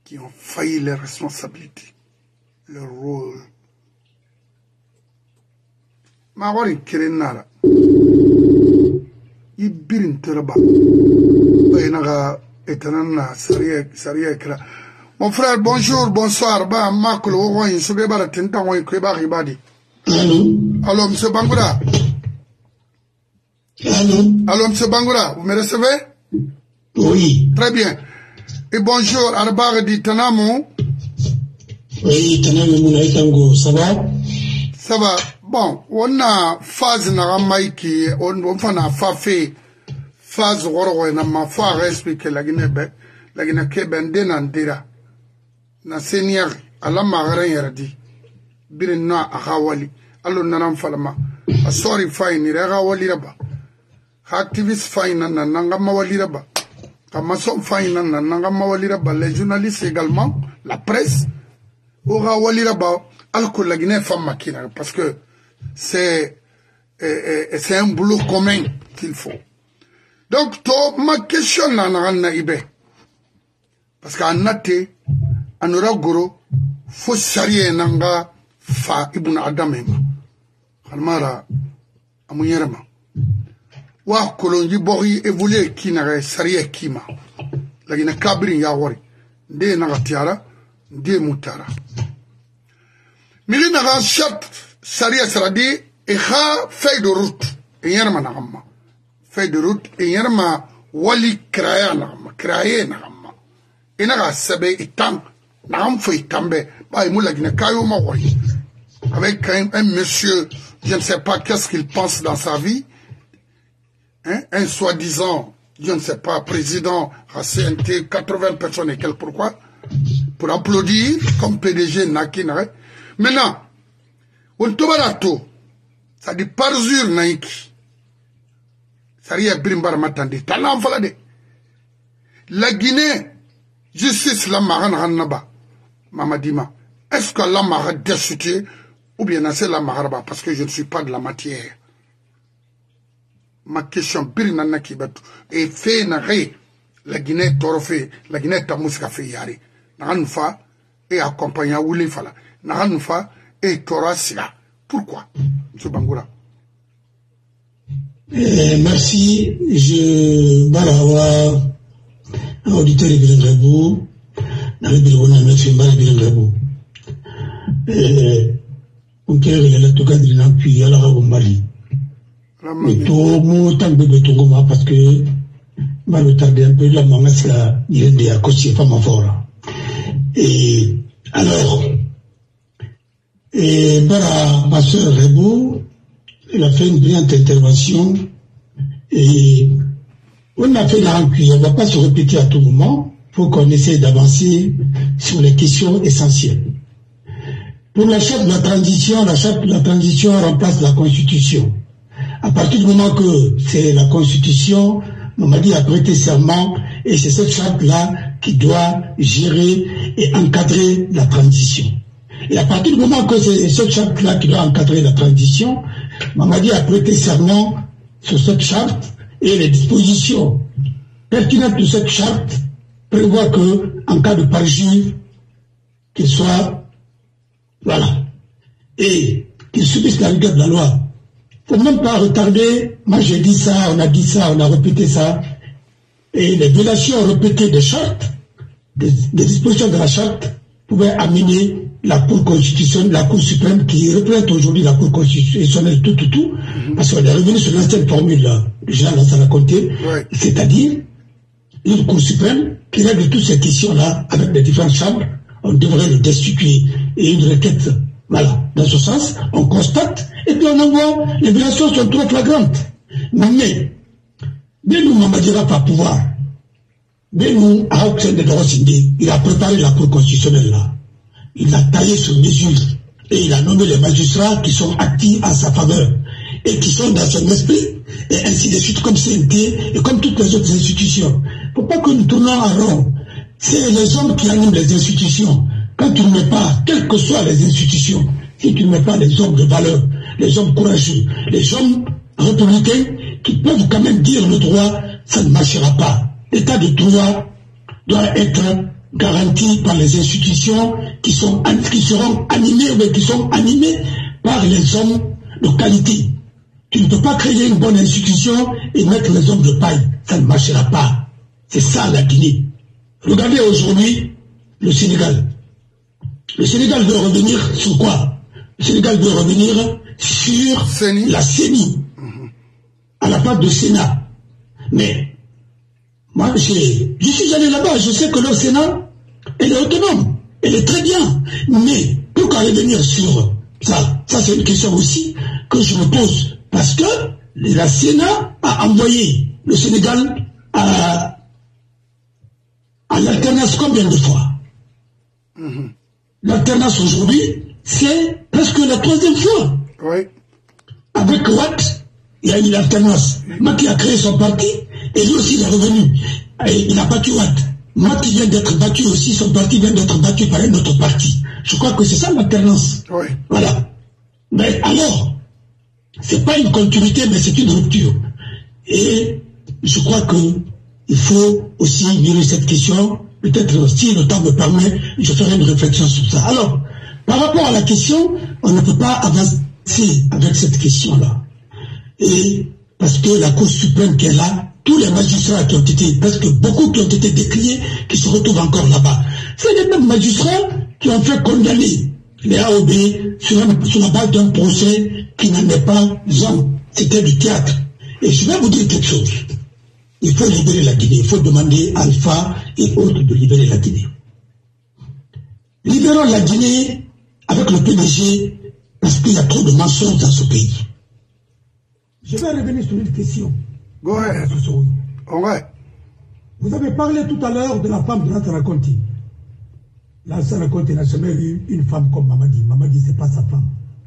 qui ont failli leurs responsabilités, leur rôle. Magori Kirenara. Ibirin Teraba. Bainaga etanana Saria Kra. Mon frère, bonjour, bonsoir. Ba Makolo, Owen, Sobeba, Tintan, Kweba, Ribadi. Allô, M. Bangoura. Allô, M. Bangoura, vous me recevez? Oui. Très bien. Et bonjour, Arbar di Tanamo. Oui, Tanamo, ça va? Ça va. Bon, on a phase na Ramaiki, on a fait phase Roro, na ma foi expliquer la Guinée Keben Denandira. Na Seigneur, à la marraine yardi. Birina a Hawali. Allo Nanam Falama. A sorry fine, Rawali Raba. Activist fine, Nangama Waliraba. Kamason fine, Nangama Waliraba. Les journalistes également, la presse. Aura Waliraba. Alco la Guinée femme makina. Parce que c'est un boulot commun qu'il faut. Donc, ma question n'a ibe. Parce qu'en nate, en oragoro, faut sarier nanga fa ibuna adamema. Kalmara, amuyerama. Wa kolonji bori évoluer qui n'a sarier kima. La Guinée kabri yawari. Nde nagatiara, nde mutara. Miri naga chat Saria Saradi et feuille de route. Et yerma nagama. Feuille de route et yerma wali kraya nagama. Kraye nagama. Et naga sabe itang. Nagam feuille tambe. Bah, il moula gine kayo mawari. Avec un monsieur, je ne sais pas qu'est-ce qu'il pense dans sa vie. Hein? Un soi-disant, je ne sais pas, président à CNT, 80 personnes et quelques. Pourquoi? Pour applaudir comme PDG Nakinare. Maintenant, on tobarato, ça dit parjure naiki. Ça y est, brimbar matandi. Talam falade. La Guinée, justice la maran hanaba. Mamadima. Est-ce que la maran destitué ou bien c'est la maharaba parce que je ne suis pas de la matière. Ma question, birinana kibatu. Et fait naré, la Guinée torofé, la Guinée tamouska fait yari. Naranfa et accompagné à Ouli Fala. Naranfa et Tora Sira. Pourquoi, M. Bangoura? Merci. Je balawa un auditeur de Bilingrabou. Dans le bureau, on a fait mal Bilingrabou. On peut regarder tout cas de l'appui à la Mali. Mais tout mon temps de Tongoma parce que va le tarder un peu la maman il est à côté pas ma fort. Et alors ma soeur Rebou, elle a fait une brillante intervention et on a fait la rencontre. On ne va pas se répéter à tout moment pour qu'on essaie d'avancer sur les questions essentielles. Pour la charte de la transition remplace la Constitution. À partir du moment que c'est la Constitution, Mamadi a prêté serment et c'est cette charte-là qui doit gérer et encadrer la transition. Et à partir du moment que c'est cette charte-là qui doit encadrer la transition, Mamadi a prêté serment sur cette charte et les dispositions pertinentes de cette charte prévoient que, en cas de parjure, qu'il soit, voilà, et qu'il subisse la rigueur de la loi. Il ne faut même pas retarder. Moi j'ai dit ça, on a répété ça. Et les violations répétées des chartes, des dispositions de la charte, pouvaient amener la Cour constitutionnelle, la Cour suprême qui représente aujourd'hui la Cour constitutionnelle tout, parce qu'on est revenu sur l'ancienne formule là, le général Lansana Conté, c'est-à-dire une Cour suprême qui règle toutes ces questions-là avec les différentes chambres, on devrait le destituer. Et une requête, voilà, dans ce sens, on constate, et puis on envoie, les violations sont trop flagrantes. Mais, nous Mamadira pas pouvoir, nous, à Auxin de Dorosindé, il a préparé la Cour constitutionnelle là. Il a taillé sur mesure et il a nommé les magistrats qui sont actifs en sa faveur et qui sont dans son esprit et ainsi de suite comme CNT et comme toutes les autres institutions. Il ne faut pas que nous tournons en rond. C'est les hommes qui animent les institutions. Quand tu ne mets pas, quelles que soient les institutions, si tu ne mets pas les hommes de valeur, les hommes courageux, les hommes républicains qui peuvent quand même dire le droit, ça ne marchera pas. L'état de droit doit être garantis par les institutions qui seront animées, mais qui sont animées par les hommes de qualité. Tu ne peux pas créer une bonne institution et mettre les hommes de paille. Ça ne marchera pas. C'est ça la Guinée. Regardez aujourd'hui le Sénégal. Le Sénégal veut revenir sur quoi? Le Sénégal veut revenir sur la CENI, à la part de Sénat. Mais moi, je suis allé là-bas, je sais que le Sénat, elle est autonome, elle est très bien. Mais pourquoi revenir sur ça? Ça, c'est une question aussi que je me pose. Parce que la Sénat a envoyé le Sénégal à l'alternance combien de fois? L'alternance aujourd'hui, c'est presque la 3e fois. Oui. Avec Watt, il y a eu l'alternance. Macky a créé son parti, et lui aussi il est revenu. Et il a battu Watt. Macky vient d'être battu aussi, son parti vient d'être battu par un autre parti. Je crois que c'est ça l'alternance. Oui. Voilà. Mais alors, c'est pas une continuité, mais c'est une rupture. Et je crois qu'il faut aussi mirer cette question. Peut-être si le temps me permet, je ferai une réflexion sur ça. Alors, par rapport à la question, on ne peut pas avancer avec cette question-là. Et parce que la Cour suprême qui est là, tous les magistrats qui ont été, presque beaucoup qui ont été décriés, qui se retrouvent encore là-bas. C'est les mêmes magistrats qui ont fait condamner les AOB sur la base d'un procès qui n'en est pas un. C'était du théâtre. Et je vais vous dire quelque chose. Il faut libérer la Guinée. Il faut demander à Alpha et autres de libérer la Guinée. Libérons la Guinée avec le PDG parce qu'il y a trop de mensonges dans ce pays. Je vais revenir sur une question. Go ahead. Ouais. Vous avez parlé tout à l'heure de la femme de Lansana Conté. Lansana Conté n'a jamais eu une femme comme Mamadi. Mamadi, ce n'est pas sa femme.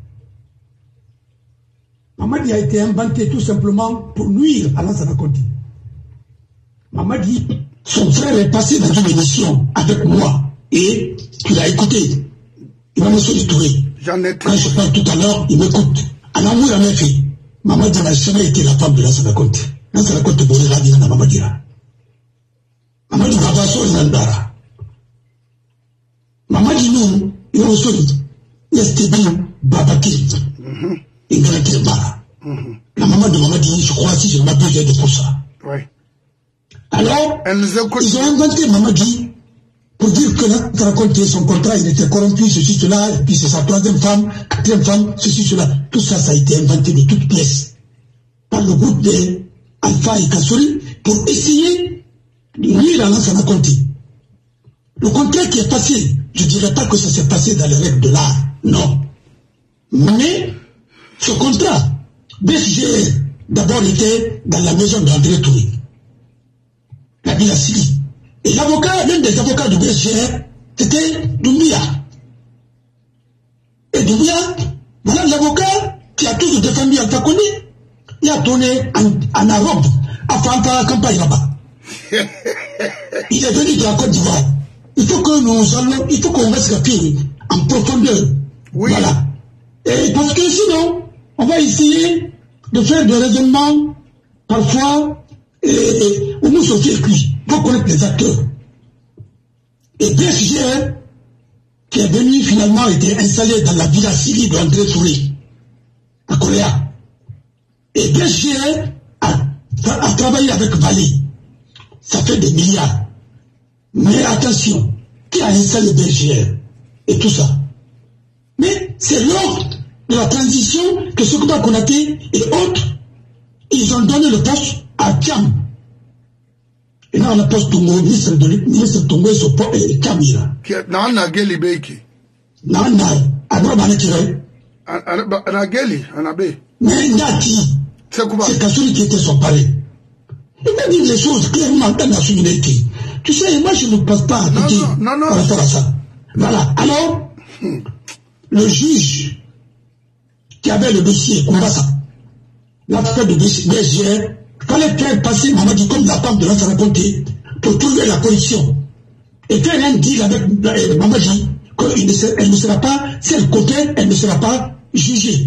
Mamadi a été inventé tout simplement pour nuire à Lansana Conté. Mamadi, son frère est passé dans une émission avec moi et tu l'as écouté. Il m'a me Touré. Quand je parle tout à l'heure, il m'écoute. Alors, moi, il a fait. Mamadi n'a jamais été la femme de Lansana Conté. Lansana Conté, Borera, dit dans Mamadi. Mamadi, Babaso, Nandara. Mamadi, nous, il a reçu. Il a été bien, Babaki. Il a été Bara. La maman de Mamadi, je crois, si je ne m'appelle, j'ai de pour ça. Oui. Alors, ils ont inventé Mamadi pour dire que Lansana Conté, son contrat, il était corrompu, ceci, cela, et puis c'est sa 3e femme, 4e femme, ceci, cela. Tout ça, ça a été inventé de toutes pièces par le groupe de Alpha et Kassouri pour essayer de nuire à Lansana Conté. Le contrat qui est passé, je ne dirais pas que ça s'est passé dans les règles de l'art, non. Mais ce contrat, BSGR, d'abord était dans la maison d'André Touré, la ville à Sili. Et l'avocat, l'un des avocats de BSGR, c'était Doumbia. Et Doumbia, voilà l'avocat qui a toujours défendu Alpha Condé. Il a tourné en Europe, à faire la campagne là-bas. Il est venu de la Côte d'Ivoire. Il faut que nous allons, il faut qu'on reste rapide, en profondeur. Oui. Voilà. Et parce que sinon, on va essayer de faire des raisonnements, parfois, où nous sommes cuits. Il faut connaître les acteurs. Et BSGR, qui est venu finalement, était installé dans la villa Sili de André Touré, à Coréa. Et BSGR a travaillé avec Valé. Ça fait des milliards. Mais attention, qui a installé BSGR et tout ça? Mais c'est lors de la transition que Sokuba Konaté et autres, ils ont donné le poste à Thiam. Et là, on a poste Tongo, ministre Tongo et Kamira. Nana Geli Beki. Nana, Adwa Banekire. Anageli, Anabe. Mais Nati, c'est Kassouri qui était son pari. Il m'a dit les choses clairement dans la souveraineté. Tu sais, moi je ne passe pas à côté par rapport à ça. Voilà. Alors, le juge qui avait le dossier Koumbassa, l'affaire de BSGR, fallait faire passer Mamadi comme la femme de Lansana Conté pour trouver la corruption. Et faire un deal avec Mamadi qu'elle ne sera pas, si elle coopère, elle ne sera pas jugée.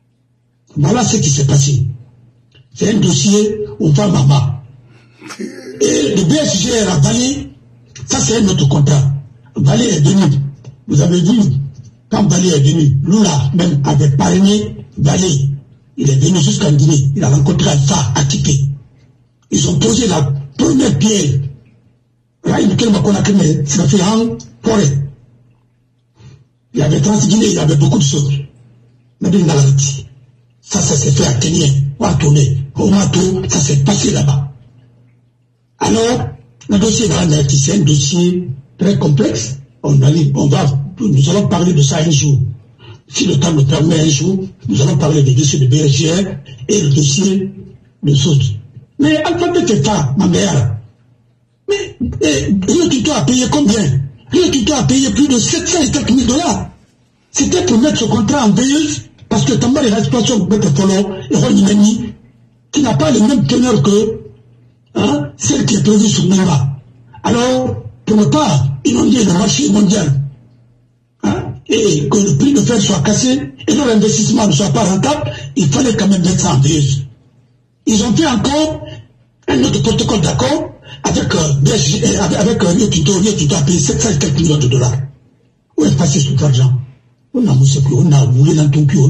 Voilà ce qui s'est passé. C'est un dossier au Famama. Et le BSG a Balé, ça c'est notre contrat. Balé est venu. Vous avez vu, quand Balé est venu, Lula même avait parrainé Balé. Il est venu jusqu'en Guinée. Il a rencontré Alpha Atipé. Ils ont posé la première pierre. Là, il s'est fait en forêt. Il y avait Trans-Guinée, il y avait beaucoup de choses. Mais ça s'est fait à Kenya, à tourner. Au Mato, ça s'est passé là-bas. Alors, le dossier c'est un dossier très complexe. Nous allons parler de ça un jour. Si le temps nous permet un jour, nous allons parler du dossier de BSGR et le dossier de SOS. Mais Alphabet État, ma mère, mais Rio Tinto a payé combien? Rio Tinto a payé plus de 700 et quelques $. C'était pour mettre ce contrat en veilleuse, parce que Tamba et l'exploitation de Betefolo et Ronimeni, qui n'a pas les mêmes teneurs que celle qui est prévue sur Nimba. Alors, pour ne pas inonder le marché mondial, et que le prix de fer soit cassé, et leur investissement ne soit pas rentable, il fallait quand même mettre ça en veilleuse. Ils ont fait encore un autre protocole d'accord avec Rio Tinto. Rio Tinto a payé 700 et quelques millions de $. Où est passé cet argent? On a voulu dans ton cul,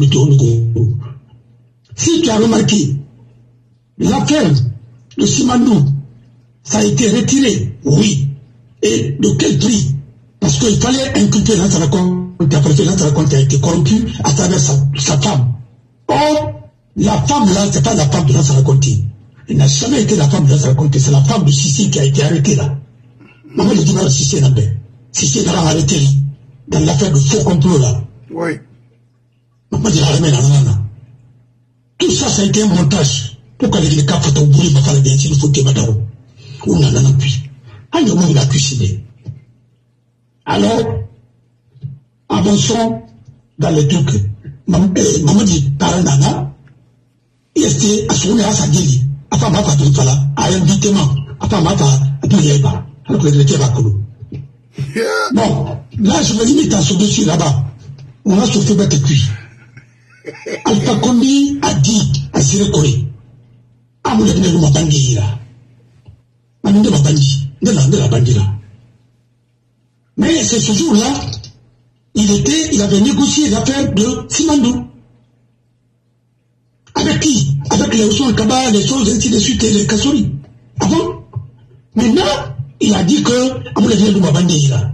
si tu as remarqué, l'affaire de Simandou, ça a été retiré, oui. Et de quel prix? Parce qu'il fallait inculper Lansana Conté, après Lansana Conté a été corrompu à travers sa femme. Or, la femme là, c'est pas la femme de Lansana Conté. Elle n'a jamais été la femme de Lansana Conté, c'est la femme de Sissi qui a été arrêtée là. Maman le dit mal Sissi là-bas. Sissi l'a arrêté dans l'affaire de faux complot là. Oui. Maman dit la. Tout ça, ça a été un montage. Pourquoi les cas faut t'oublier, ma femme bien, s'il faut que madame. On a un appui. Alors, moi, il a cuisiné. Alors, avançons dans les trucs. Maman dit, Taranana, il était à son à sa guélie. Après, ma femme là, à invitement. Après, ma femme, à tout y pas. Alors que les deux va couler. Bon, là, je me limite à ce dossier là-bas. On a souffert bête cuit. Alpha Condé a dit à Siré Corée, ah, vous avez ma bandit là. Ma bandit, de la bandit là. Mais c'est ce jour-là, il avait négocié l'affaire de Simandou. Avec qui? Avec les Ousson, Kaba, les choses, ainsi de suite, et les Kassori. Ah bon? Maintenant, il a dit que, ah, vous avez ma bandit là.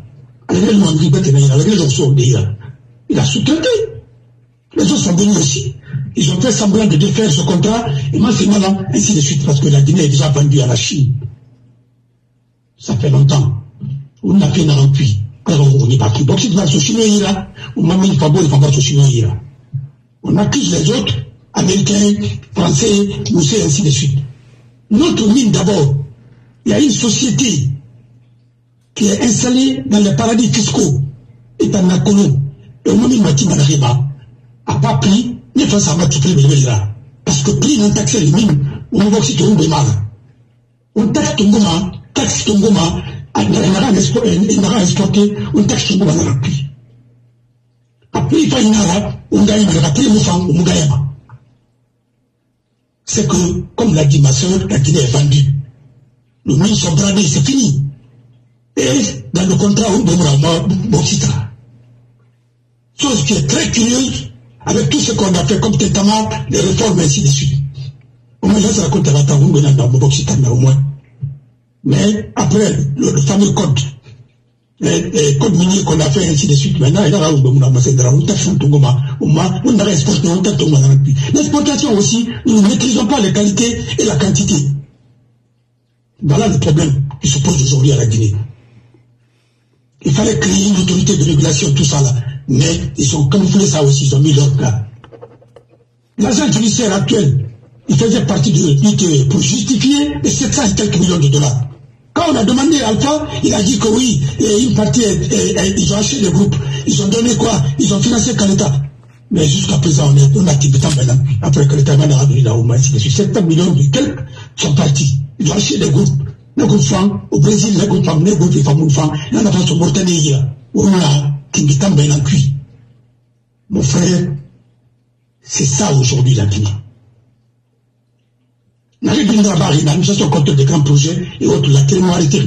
Il a sous-traité. Les autres sont venus aussi. Ils ont fait semblant de défaire ce contrat, et moi c'est malin, ainsi de suite, parce que la Guinée est déjà vendue à la Chine. Ça fait longtemps. On a fait un appui. Alors on est parti. Donc si tu vas se chinois là, on m'a mis une fabo, il va voir ce chinois là. On accuse les autres, Américains, Français, Moussé, ainsi de suite. Notre mine d'abord, il y a une société qui est installée dans les paradis fiscaux, et dans la colonie. Et au moment où Mati Manariba n'a pas pris, ni face à Mati là. Parce que prix non taxé les mines, on va aussi tomber mal. On taxe Tongoma, il n'a exporté, on taxe Tongoma dans la pluie. Après, il va y avoir, on gagne, on a pris le sang, on gagne. C'est que, comme l'a dit ma soeur, la Guinée est vendue. Les mines sont bradées, c'est fini. Et dans le contrat, on donnera Boxitra. Chose qui est très curieuse, avec tout ce qu'on a fait comme tétament, les réformes, ainsi de suite. Au moins, là, ça raconte à la temps, on donne dans Boxitra, mais au moins. Mais après, le fameux code, les codes miniers qu'on a fait, ainsi de suite, maintenant, il y a là où on taxe un Tongoma, on a exporté, on taxe Tongoma dans le pays. L'exportation aussi, nous ne maîtrisons pas les qualités et la quantité. Voilà le problème qui se pose aujourd'hui à la Guinée. Il fallait créer une autorité de régulation, tout ça là. Mais ils ont camouflé ça aussi, ils ont mis leur cas. L'agent judiciaire actuel, il faisait partie de l'UTE pour justifier les 700 et quelques millions de $. Quand on a demandé à Alpha, il a dit que oui, une partie, ils ont acheté les groupes. Ils ont donné quoi? Ils ont financé Kaleta. Mais jusqu'à présent, on a Tibetan maintenant. Après Kaleta, on a donné là au moins, c'est 700 millions de quelques sont partis. Ils ont acheté des groupes. Les groupes femmes, au Brésil, les groupes femmes, les groupes femmes, il y en a pas sur Mauritanie, où on a Tingitan Ben cuit. Mon frère, c'est ça aujourd'hui la Guinée. N'allez pas dans la barre, nous sommes contre des grands projets et autres, la tellement arrêté.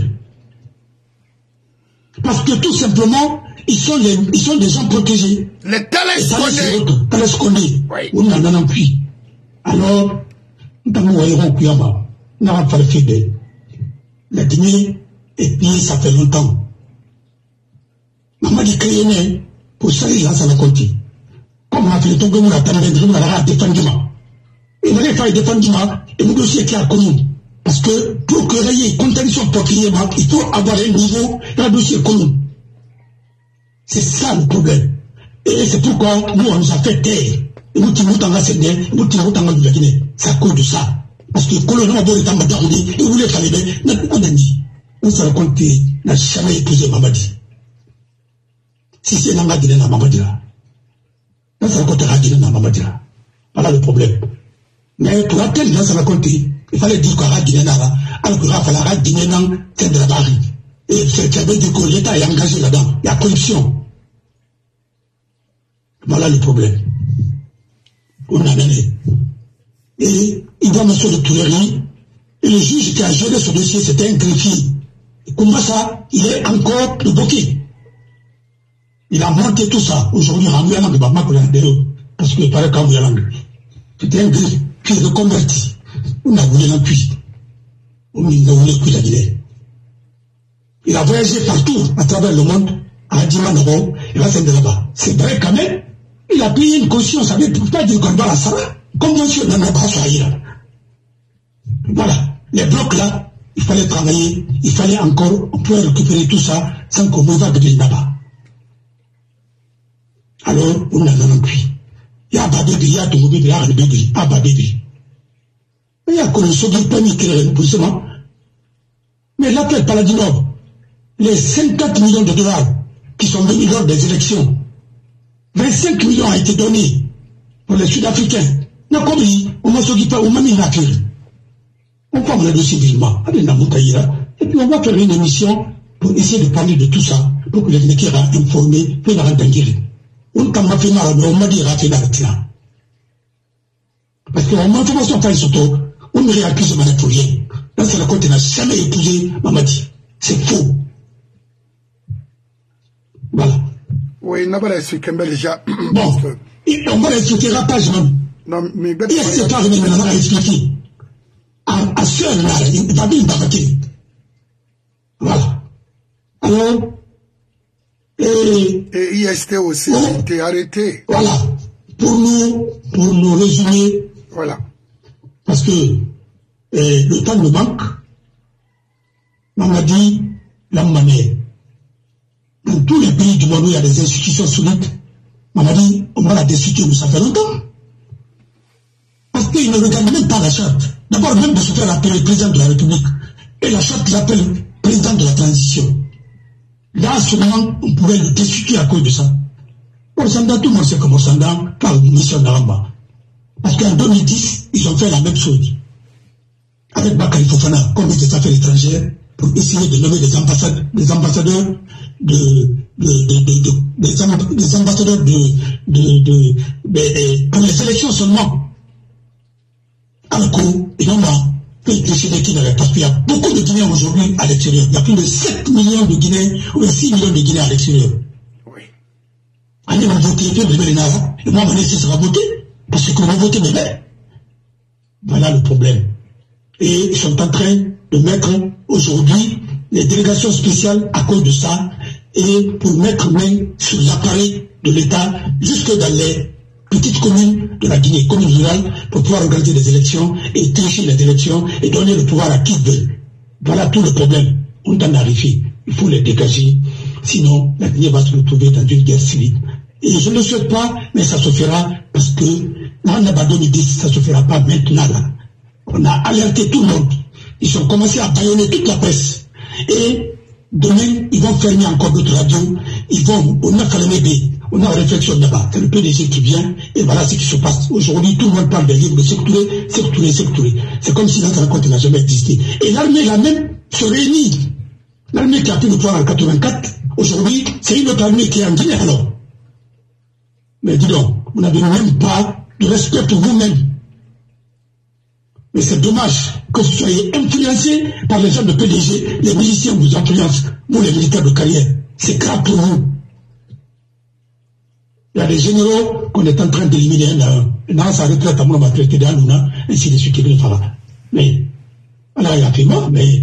Parce que tout simplement, ils sont des gens protégés. Les télésconnés. Oui. On en a plus. Alors, nous avons Kuyama. Nous avons fait la Guinée, et puis ça fait longtemps. Maman dit que pour ça, il a ça la compte. Comme on a fait le tombeau, on a défendu. Et on a fait défendre et mon dossier qui a connu. Parce que pour que il y ait une contradiction propriétaire, il faut avoir un niveau, un dossier connu. C'est ça le problème. Et c'est pourquoi nous, on nous a fait taire. Et nous, nous t'en cédé, nous, t'en de la Guinée. C'est à cause de ça. Parce que le colonel Mabo est en bataille, et vous voulez faire les bains, on a dit. On se raconte qu'il n'a jamais épousé Mamadi. Si c'est Nanga Guinée, n'a Mamadi là. On se racontera Guinée, n'a Mamadi là. Voilà le problème. Mais pour laquelle il s'en raconter, il fallait dire qu'à Guinée, alors que Rafa Guinée, c'est de la barre. Et ça veut dire que l'État est engagé là-dedans. Il y a corruption. Voilà le problème. On a mené. Et il doit mettre sur le Toulerie. Et le juge qui a géré ce dossier, c'était un greffier. Et comme ça, il est encore le bokeh. Il a monté tout ça. Aujourd'hui, parce que il paraît qu'en langue. C'était un greffier qui est reconverti. On a voulu l'empui. On a voulu que la Guinée. Il a voyagé partout à travers le monde, à Adjimanoro, et là c'est de là-bas. C'est vrai quand même, il a pris une conscience, ça ne veut pas dire qu'on doit la savoir, convention dans la base là. Voilà, les blocs là, il fallait travailler, il fallait encore, on pouvait récupérer tout ça sans qu'on ne va de là-bas. Alors, on a un cuit. Il y a Babébé, il y a Toubé, il y a Babébé, il y a Babébé. Il y a qu'on se dit pas ni qu'il poussement. Mais l'appel Paladinov, les 54 millions de dollars qui sont venus lors des élections, 25 millions ont été donnés pour les Sud-Africains. Non, comme dit, on ne s'occupe pas, on m'a mis la clé. On parle de civilement, et puis on va faire une émission pour essayer de parler de tout ça, pour que les gens soient informés, pour la rentrer. On m'a fait mal, mais on m'a dit rater la retraite. Parce qu'on m'a information pas surtout, on ne réaccuse mal pour rien. Là, c'est le côté n'a jamais épousé Mamadi. C'est faux. Voilà. Oui, on va l'expliquer déjà. Bon, on va l'expliquer rapidement. Non, mais il y a cette part maintenant à expliquer. À ce là, il va bien d'arrêter. Voilà. Alors, et IST aussi a été arrêté. Voilà. Pour nous résumer. Voilà. Parce que le temps me manque. On m'a dit la manière. Dans tous les pays du monde où il y a des institutions solides, on m'a dit on va la destituer, ça fait longtemps. Parce qu'ils ne regardent même pas la charte. D'abord, même de se faire appeler président de la République. Et la charte l'appelle président de la transition. Là, seulement, on pouvait le destituer à cause de ça. Orsanda, tout le monde sait comme Orsanda, par mission d'Aramba. Parce qu'en 2010, ils ont fait la même chose. Avec Bakary Fofana, comme des affaires étrangères, pour essayer de nommer des ambassadeurs pour les élections seulement. Alors qu'ils n'ont pas fait décider qu'ils n'avaient pas. Parce qu'il y a beaucoup de Guinéens aujourd'hui à l'extérieur. Il y a plus de 7 millions de Guinéens ou 6 millions de Guinéens à l'extérieur. Oui. Allez, on va voter, et moi, mon essai sera voté, parce qu'on va voter demain. Voilà le problème. Et ils sont en train de mettre aujourd'hui les délégations spéciales à cause de ça, et pour mettre main sur l'appareil de l'État jusque dans les petites communes de la Guinée, communes rurales, pour pouvoir organiser des élections et tricher les élections et donner le pouvoir à qui veut. Voilà tout le problème. On en arrive. Il faut les dégager. Sinon, la Guinée va se retrouver dans une guerre civile. Et je ne le souhaite pas, mais ça se fera parce que là, on a abandonné, ça ne se fera pas maintenant. Là. On a alerté tout le monde. Ils ont commencé à bâillonner toute la presse. Et demain, ils vont fermer encore d'autres radios. On a fermé on a une réflexion là-bas. C'est le PDG qui vient, et voilà ce qui se passe. Aujourd'hui, tout le monde parle des livres de sectourés. C'est comme si notre rencontre n'a jamais existé. Et l'armée, la même, se réunit. L'armée qui a pris le pouvoir en 84, aujourd'hui, c'est une autre armée qui est en Guinée alors. Mais dis donc, vous n'avez même pas de respect pour vous-même. Mais c'est dommage que vous soyez influencés par les gens de PDG, les miliciens vous influencent, vous les militaires de carrière. C'est grave pour vous. Il y a des généraux qu'on est en train d'éliminer dans sa retraite à mon traité d'Anouna, ainsi de suite. Mais, alors il a fait mort, mais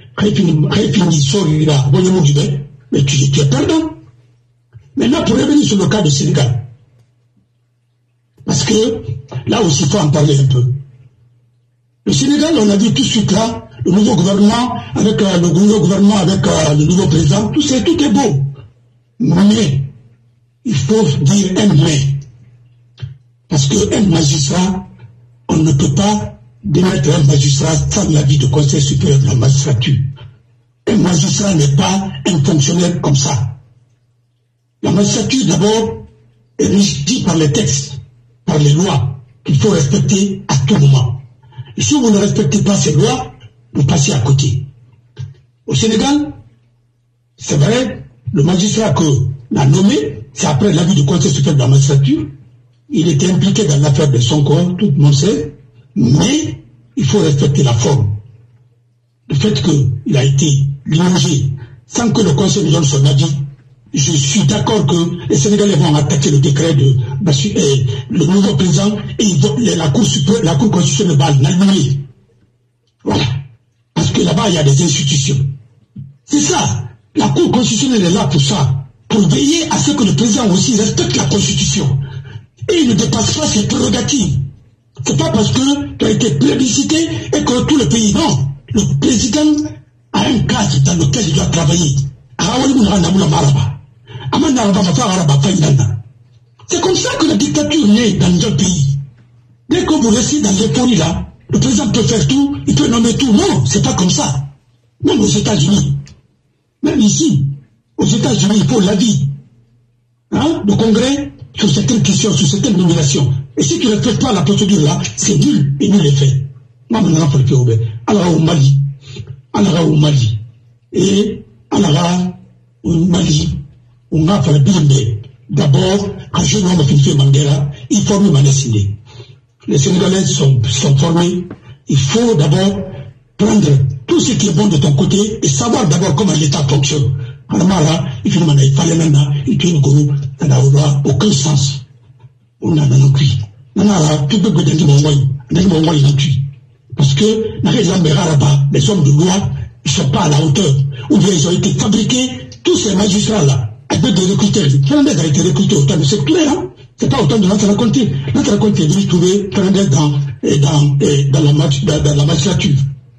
mais tu es perdant. Maintenant, pour revenir sur le cas du Sénégal, parce que là aussi, il faut en parler un peu. Le Sénégal, on a dit tout de suite là, le nouveau gouvernement, avec le nouveau président, tout est beau. Mais, il faut dire un mais. Parce qu'un magistrat, on ne peut pas démettre un magistrat sans l'avis du Conseil supérieur de la magistrature. Un magistrat n'est pas un fonctionnaire comme ça. La magistrature, d'abord, est régie par les textes, par les lois, qu'il faut respecter à tout moment. Et si vous ne respectez pas ces lois, vous passez à côté. Au Sénégal, c'est vrai, le magistrat que l'a nommé, c'est après l'avis du Conseil supérieur de la magistrature. Il était impliqué dans l'affaire de Sonko, tout le monde sait, mais il faut respecter la forme. Le fait qu'il a été limogé sans que le Conseil ne donne son avis, je suis d'accord que les Sénégalais vont attaquer le décret de le nouveau président et la Cour constitutionnelle va l'annuler. Voilà. Parce que là-bas, il y a des institutions. C'est ça. La Cour constitutionnelle est là pour ça. Pour veiller à ce que le président aussi respecte la Constitution. Et il ne dépasse pas ses prérogatives. C'est pas parce que tu as été plébiscité et que tout le pays, non. Le président a un cadre dans lequel il doit travailler. C'est comme ça que la dictature naît dans un pays. Dès que vous restez dans l'euphorie là, le président peut faire tout, il peut nommer tout. Non, c'est pas comme ça. Même aux États-Unis. Même ici, aux États-Unis, il faut l'avis. Le Congrès, sur certaines questions, sur certaines nominations. Et si tu ne respectes pas la procédure là, c'est nul et nul est fait. Moi, maintenant, il faut le faire. Alors, au Mali. Et, alors, au Mali, on a fait le bilan. D'abord, quand je m'en fait Mandela, il faut me manasiner. Les Sénégalais sont formés. Il faut d'abord prendre tout ce qui est bon de ton côté et savoir d'abord comment l'État fonctionne. Alors là, il faut il fallait maintenant, il faut nous ça n'a aucun sens. On a dans cuit. Là, tout le monde parce que les hommes de loi ne sont pas à la hauteur. Ou bien ils ont été fabriqués, tous ces magistrats-là, avec des recruteurs. Fernandez a été recruté au temps de secteur, hein. C'est pas au temps de l'autre raconté. L'autre raconté est venu trouver Fernandez dans la magistrature.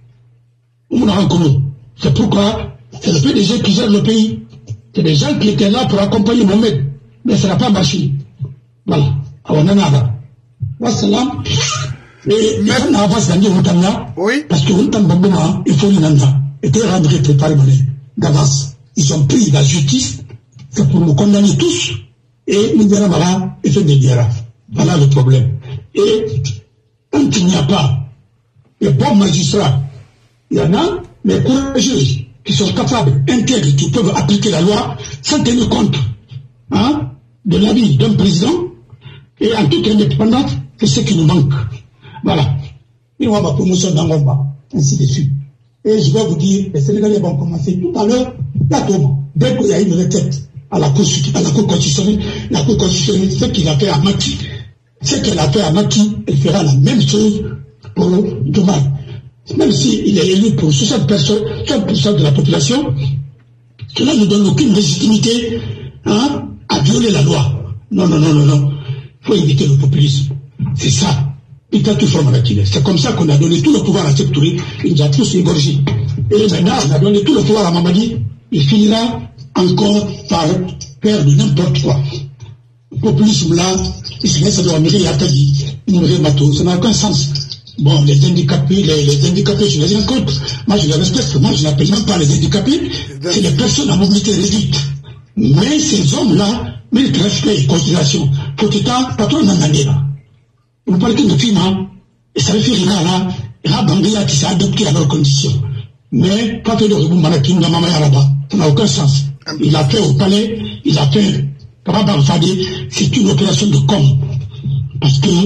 C'est pourquoi c'est le PDG qui gère le pays. C'est des gens qui étaient là pour accompagner Mohamed. Mais ça n'a pas marché. Voilà. Alors, on en a là. Wassalam. Et on avance dans oui. Parce que il faut l'inanda. Et t'es rentré préparé d'avance. Ils ont pris la justice. C'est pour nous condamner tous. Et nous dirons voilà, et fait des diara. Voilà le problème. Et quand il n'y a pas de bons magistrats, il y en a, mais courageux, qui sont capables, intègres, qui peuvent appliquer la loi sans tenir compte de l'avis d'un président. Et en toute indépendance, c'est ce qui nous manque. Voilà. Et on va promotion dans l'omba, ainsi de suite. Et je vais vous dire, les Sénégalais vont commencer tout à l'heure, dès qu'il y a une requête à la Cour constitutionnelle, ce qu'il a fait à Maki, elle fera la même chose pour Diomaye. Même s'il est élu pour 60% de la population, cela ne donne aucune légitimité à violer la loi. Non. Il faut éviter le populisme. C'est ça. C'est comme ça qu'on a donné tout le pouvoir à Sékou Touré, il nous a tous égorgés. Et maintenant, on a donné tout le pouvoir à Mamadi, il finira encore par faire de n'importe quoi. Le populisme là, ça doit ça n'a aucun sens. Bon, les handicapés, je les rencontre. Moi, je les respecte. Moi, je n'appelle même pas les handicapés. C'est les personnes à mobilité réduite. Mais ces hommes-là méritent respect et considération. Pour tout temps, patron n'en a là. Vous parlez de films, et ça fait rien là. Il y a Bangla qui s'est adopté à leurs conditions. Mais, pas fait de rebond Manakim dans Mamaya là-bas. Ça n'a aucun sens. Il a fait au palais, il a fait, c'est une opération de com. Parce que,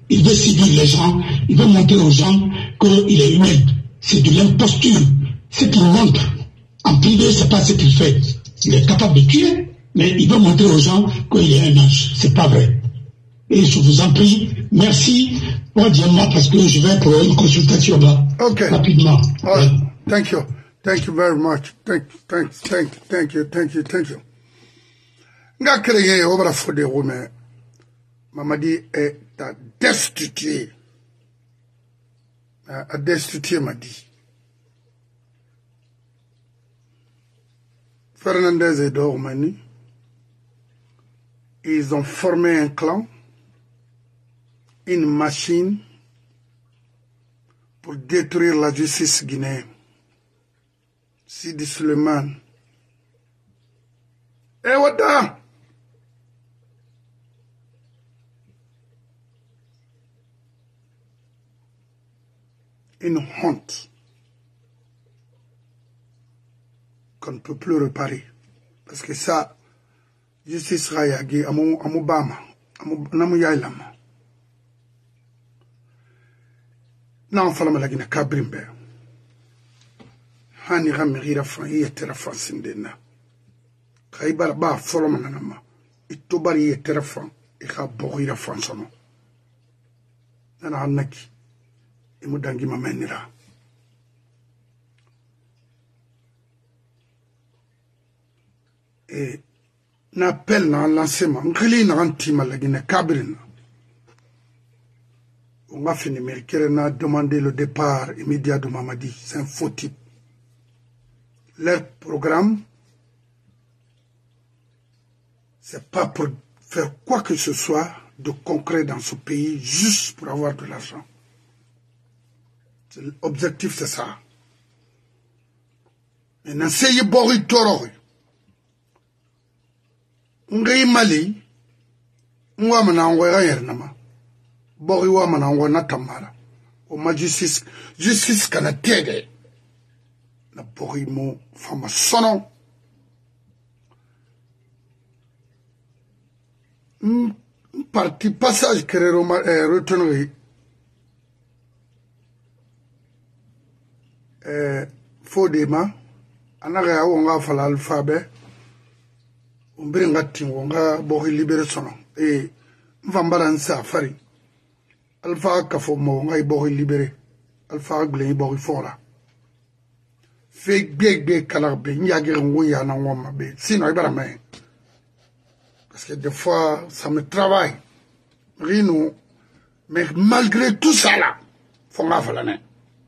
il veut séduire les gens, il veut montrer aux gens qu'il est humain. C'est de l'imposture. Ce qu'il montre en privé, c'est pas ce qu'il fait. Il est capable de tuer, mais il veut montrer aux gens qu'il est un ange. C'est pas vrai. Et je vous en prie, merci pour dire moi parce que je vais pour une consultation là. Okay. Rapidement. Right. Thank you. Thank you very much. Thank you. Nga créé obra fode rome. Mamadi est à destituer. À destituer m'a dit. Fernandez et Dormani, ils ont formé un clan, une machine pour détruire la justice guinéenne. Sidi Suleiman. Eh, Wada! Une honte qu'on ne peut plus réparer. Parce que ça, justice Rayagi, Amobama, Namuyailama. Non, falama la Guinée Cabrimbe. Hani Ramirira Fan, Yetera Fan Sindena. Kaibar Ba Folomanama. Itobari Yetera Fan, Eka Borira Fan Sono. Nana Hanaki. Imudangi Mamenira. Et n'appel n'a lancement, n'gili n'a antima la Guinée Cabrina. On a fini, mais quelqu'un a demandé le départ immédiat de Mamadi. C'est un faux type. Leur programme, c'est pas pour faire quoi que ce soit de concret dans ce pays, juste pour avoir de l'argent. L'objectif, c'est ça. Et n'essayez Bori Toro. Ngai Mali, Mwamana Nwera Yernama. Bori Wamana Wana Tamara. O ma justice canadienne. Na Bori Mo Fama Sono. Parti passage que retenir. Fodema anaga wonga fala alphabet umbrenga tingonga bori libération et mvambara safari alpha kafo mo ngai bori libéré alpha glei bori fora fe gbegbe kala be nyagere ngoya na ngoma be sinon ibara mais parce que des fois ça me travaille rino mais malgré tout ça là fonga fala ne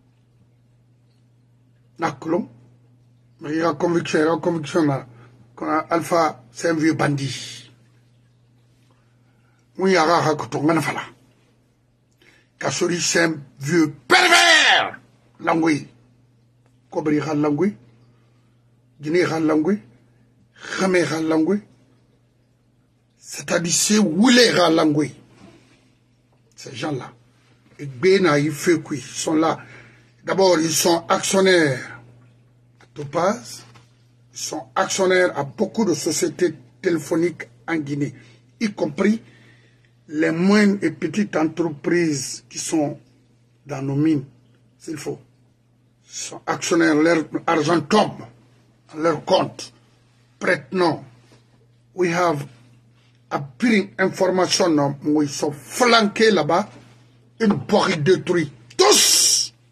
Nakulum, mais il y a conviction là. Alpha, c'est un vieux bandit. Oui, il y a un racontement fala. Kassori, c'est un vieux pervers. Langui. Kobri Hal Langui. Guinée Hal Langui. Khamé Hal Langui. C'est-à-dire, c'est Woulé Hal Langui. Ces gens-là. Et Bena, ils sont là. D'abord, ils sont actionnaires à Topaz, ils sont actionnaires à beaucoup de sociétés téléphoniques en Guinée, y compris les moyennes et petites entreprises qui sont dans nos mines, s'il faut. Ils sont actionnaires, leur argent tombe à leur compte. Maintenant, we have appearing information où ils sont flanqués là-bas, une porte détruite. Tous!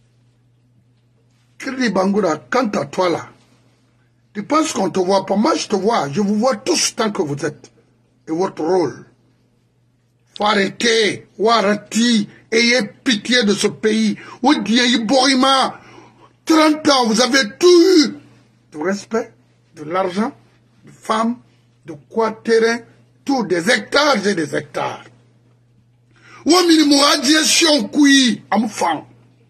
Kirli Bangoura, quant à toi là, tu penses qu'on te voit pas? Moi je te vois, je vous vois tous tant que vous êtes. Et votre rôle. Faut arrêter, Warati, ayez pitié de ce pays. Oudiayi Borima, 30 ans, vous avez tout eu. Du respect, de l'argent, de femmes, de quoi terrain, tout, des hectares et des hectares. Ouamini Mouadiation Koui, Amfang.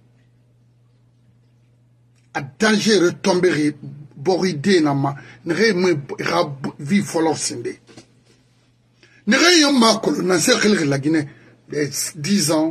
A danger retomber boridé nama nere me vie follow sinde nere yamba kolo na sekhle la Guinée 10 ans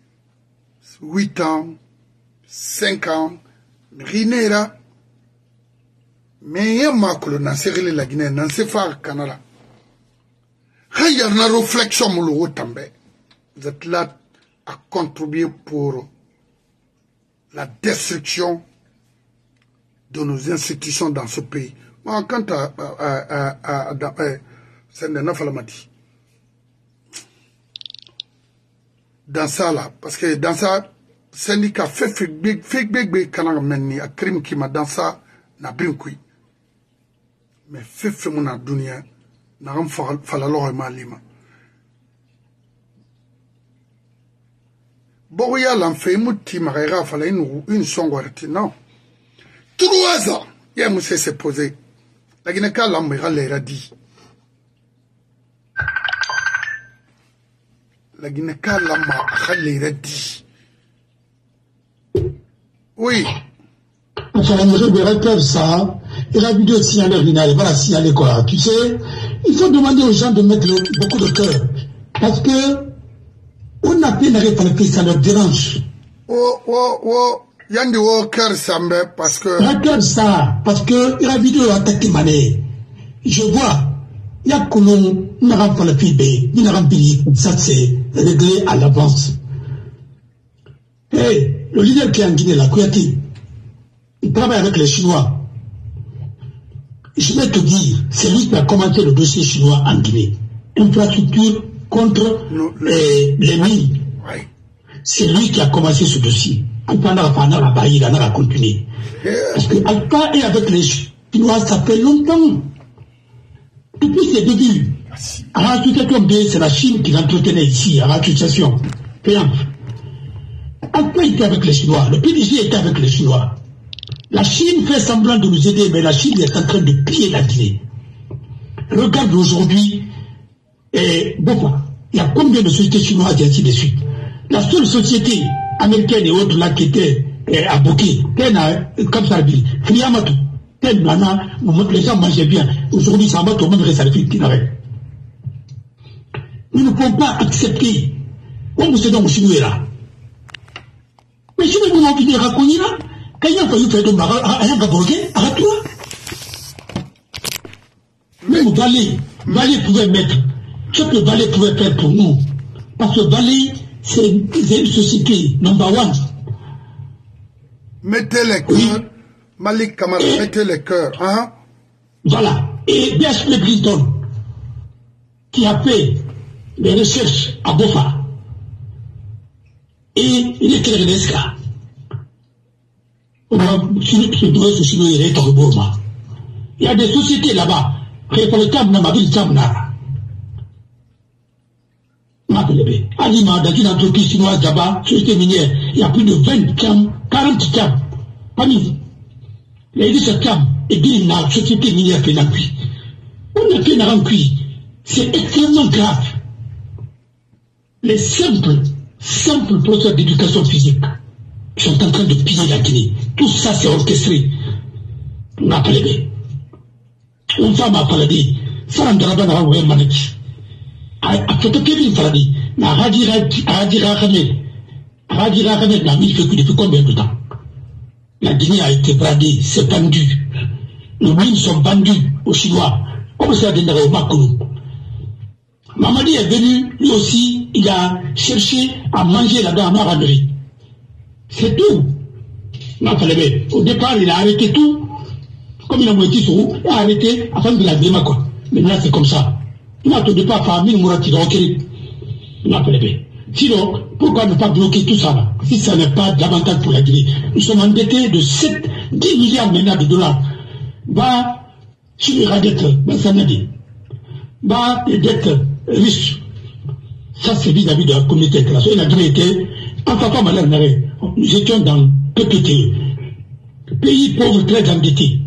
8 ans 5 ans rinera mais yamba kolo na sekhle la Guinée na sefa Canada khayar na réflexion mo lo tambe vous êtes là a contribué pour la destruction de nos institutions dans ce pays. Moi, quant à c'est dans ça là, parce que dans ça, syndicat fait big kananga menni a crime qui m'a dans ça na brinkui. Mais fait mon adunia na ram falalo ma lima. Boria l'enfait mouti marera fala une songorti non. 3 ans, il y a monsieur s'est posé. La Guinée-Ca l'amira l'air dit. La Guinée-Ca l'air dit. Oui. Enfin, je dirais que ça, et la vidéo signaler, il n'arrive pas à signaler quoi. Tu sais, il faut demander aux gens de mettre beaucoup de cœur. Parce que, on a peine à répondre que ça leur dérange. Yandi wo cœur sambe parce que la cœur ça parce que la vidéo attaque mané je vois il y a qu'on n'a pas la fille il n'a pas payé ça c'est réglé à l'avance. Et le leader qui est en Guinée la Kouyaté il travaille avec les Chinois. Je vais te dire c'est lui qui a commencé le dossier chinois en Guinée, infrastructure contre les mines. Oui. C'est lui qui a commencé ce dossier. Alpha n'a continué. Parce que Alpha est avec les Chinois, ça fait longtemps. Depuis ses débuts, à l'association B, c'est la Chine qui l'entretenait ici, à l'association payante. Alpha était avec les Chinois, le PDG était avec les Chinois. La Chine fait semblant de nous aider, mais la Chine est en train de piller la Guinée. Regarde aujourd'hui, bon, il y a combien de sociétés chinoises et ainsi de suite. La seule société américaine et autres là qui était à Bokeh, comme ça dit, Friamatou, tel nana, les gens mangeaient bien. Aujourd'hui, ça va tout le monde reste à l'arrêt. Nous ne pouvons pas accepter, comme vous savez, au Chinois là. Mais si vous m'en venez à Kony là, quand il y a fallu faire de Mara, à Gaborgé, arrête-toi. Même Balé pouvait mettre, ce que Balé pouvait faire pour nous. Parce que Balé, c'est une société number one. Mettez les cœurs, Malik Kamara, mettez les cœurs. Hein? Voilà. Et BHP Clinton, qui a fait des recherches à Bofa, et il est clair d'Esca. Il y a des sociétés là-bas, il y a une entreprise chinoise là-bas, société minière, il y a plus de 20 cams, 40 cams. Parmi les 17 cams, et bien il y a une société minière qui est dans le puits. On a fait un puits. C'est extrêmement grave. Les simples procès d'éducation physique sont en train de piller la Guinée. Tout ça, c'est orchestré. On a parlé. On va m'appeler. Farandara n'a pas managé. A photocopie Faradi. Na Radira Hamed n'a mis depuis combien de temps? La Guinée a été bradée, c'est vendu. Nos mines sont vendues aux Chinois. Comme ça, au Makounou. Mamadi est venu, lui aussi, il a cherché à manger là-bas à Maramerie. C'est tout. Au départ, il a arrêté tout. Comme il a moitié sur vous, il a arrêté afin de la déma quoi. Maintenant, c'est comme ça. Il n'a pas famille Mourati Ronkeri. Sinon, pourquoi ne pas bloquer tout ça là? Si ça n'est pas davantage pour la Guinée. Nous sommes endettés de 10 milliards maintenant de dollars. Bah, sur les dettes, bah, ça n'a dit. Bah, les dettes riches. Ça, c'est vis-à-vis de la communauté internationale. La Guinée était, en papa malheur n'arrêt. Nous étions dans PPT. Pays pauvre, très endetté.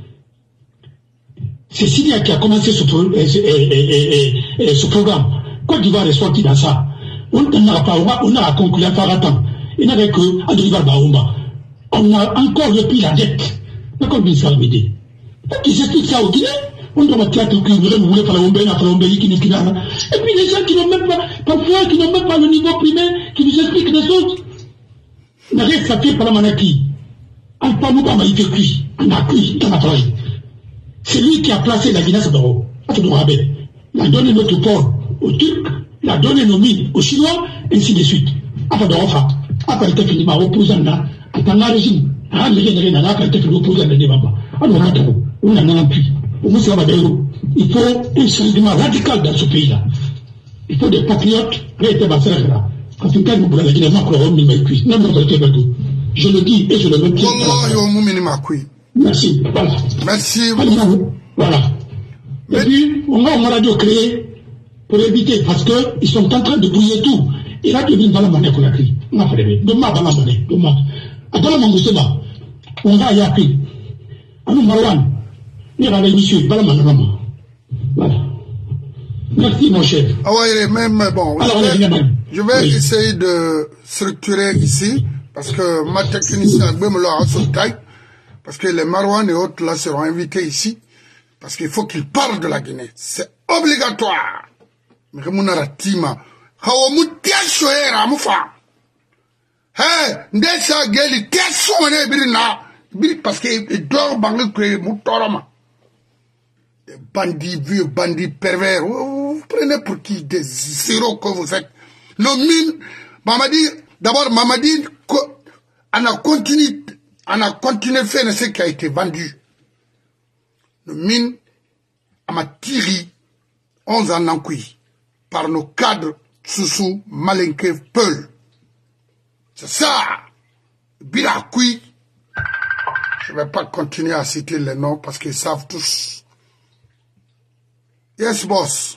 C'est Syria qui a commencé ce programme. Côte d'Ivoire est sorti dans ça. On a conclu à Faratam. Il n'avait que Adrival Baoumba. On a encore repris la dette. Mais comme il s'est aidé. Ils expliquent ça au Guinée. On doit mettre qui voulait faire la. Et puis les gens qui n'ont même pas, parfois, qui n'ont même pas le niveau primaire, qui nous expliquent des choses. On a rien fait par la manaki. Alpha Moubama, il fait cuit. On a cuit, on a travaillé. C'est lui qui a placé la Guinée-Sadoro. Il a donné notre port aux Turcs, il a donné nos mines aux Chinois, ainsi de suite. Après d'offre, après le technique, ma opposant là, dans la régime, à la qualité de l'opposant de débat. Alors, on a un appui. Il faut un changement radical dans ce pays-là. Il faut des patriotes, parce que quand vous voulez la Macron, je le dis et je le répète. Merci, voilà. Merci. Voilà. Et puis, on va radio créer pour éviter, parce qu'ils sont en train de brouiller tout. Et là, tu viens dans la monnaie qu'on a créé. On a fait demain dans la monnaie. Demain. Attends, on va y appeler. Alors, Marwan, il y a l'émission, voilà. Merci, mon chef. Ah ouais, même bon. Alors, je vais essayer de structurer ici, parce que ma technicien, parce que les Marwan et autres là seront invités ici, parce qu'il faut qu'ils parlent de la Guinée. C'est obligatoire. Mais comme on a la tima, parce qu'il dort des bandits vieux, bandits pervers. Vous prenez pour qui des zéros que vous êtes. Nos mines, d'abord, Mamadi, on a continué à faire ce qui a été vendu. Nos mines, on a tiré 11 ans en couille par nos cadres Soussou, Malinke, Peul. C'est ça. Birakui. Je ne vais pas continuer à citer les noms parce qu'ils savent tous. Yes, boss.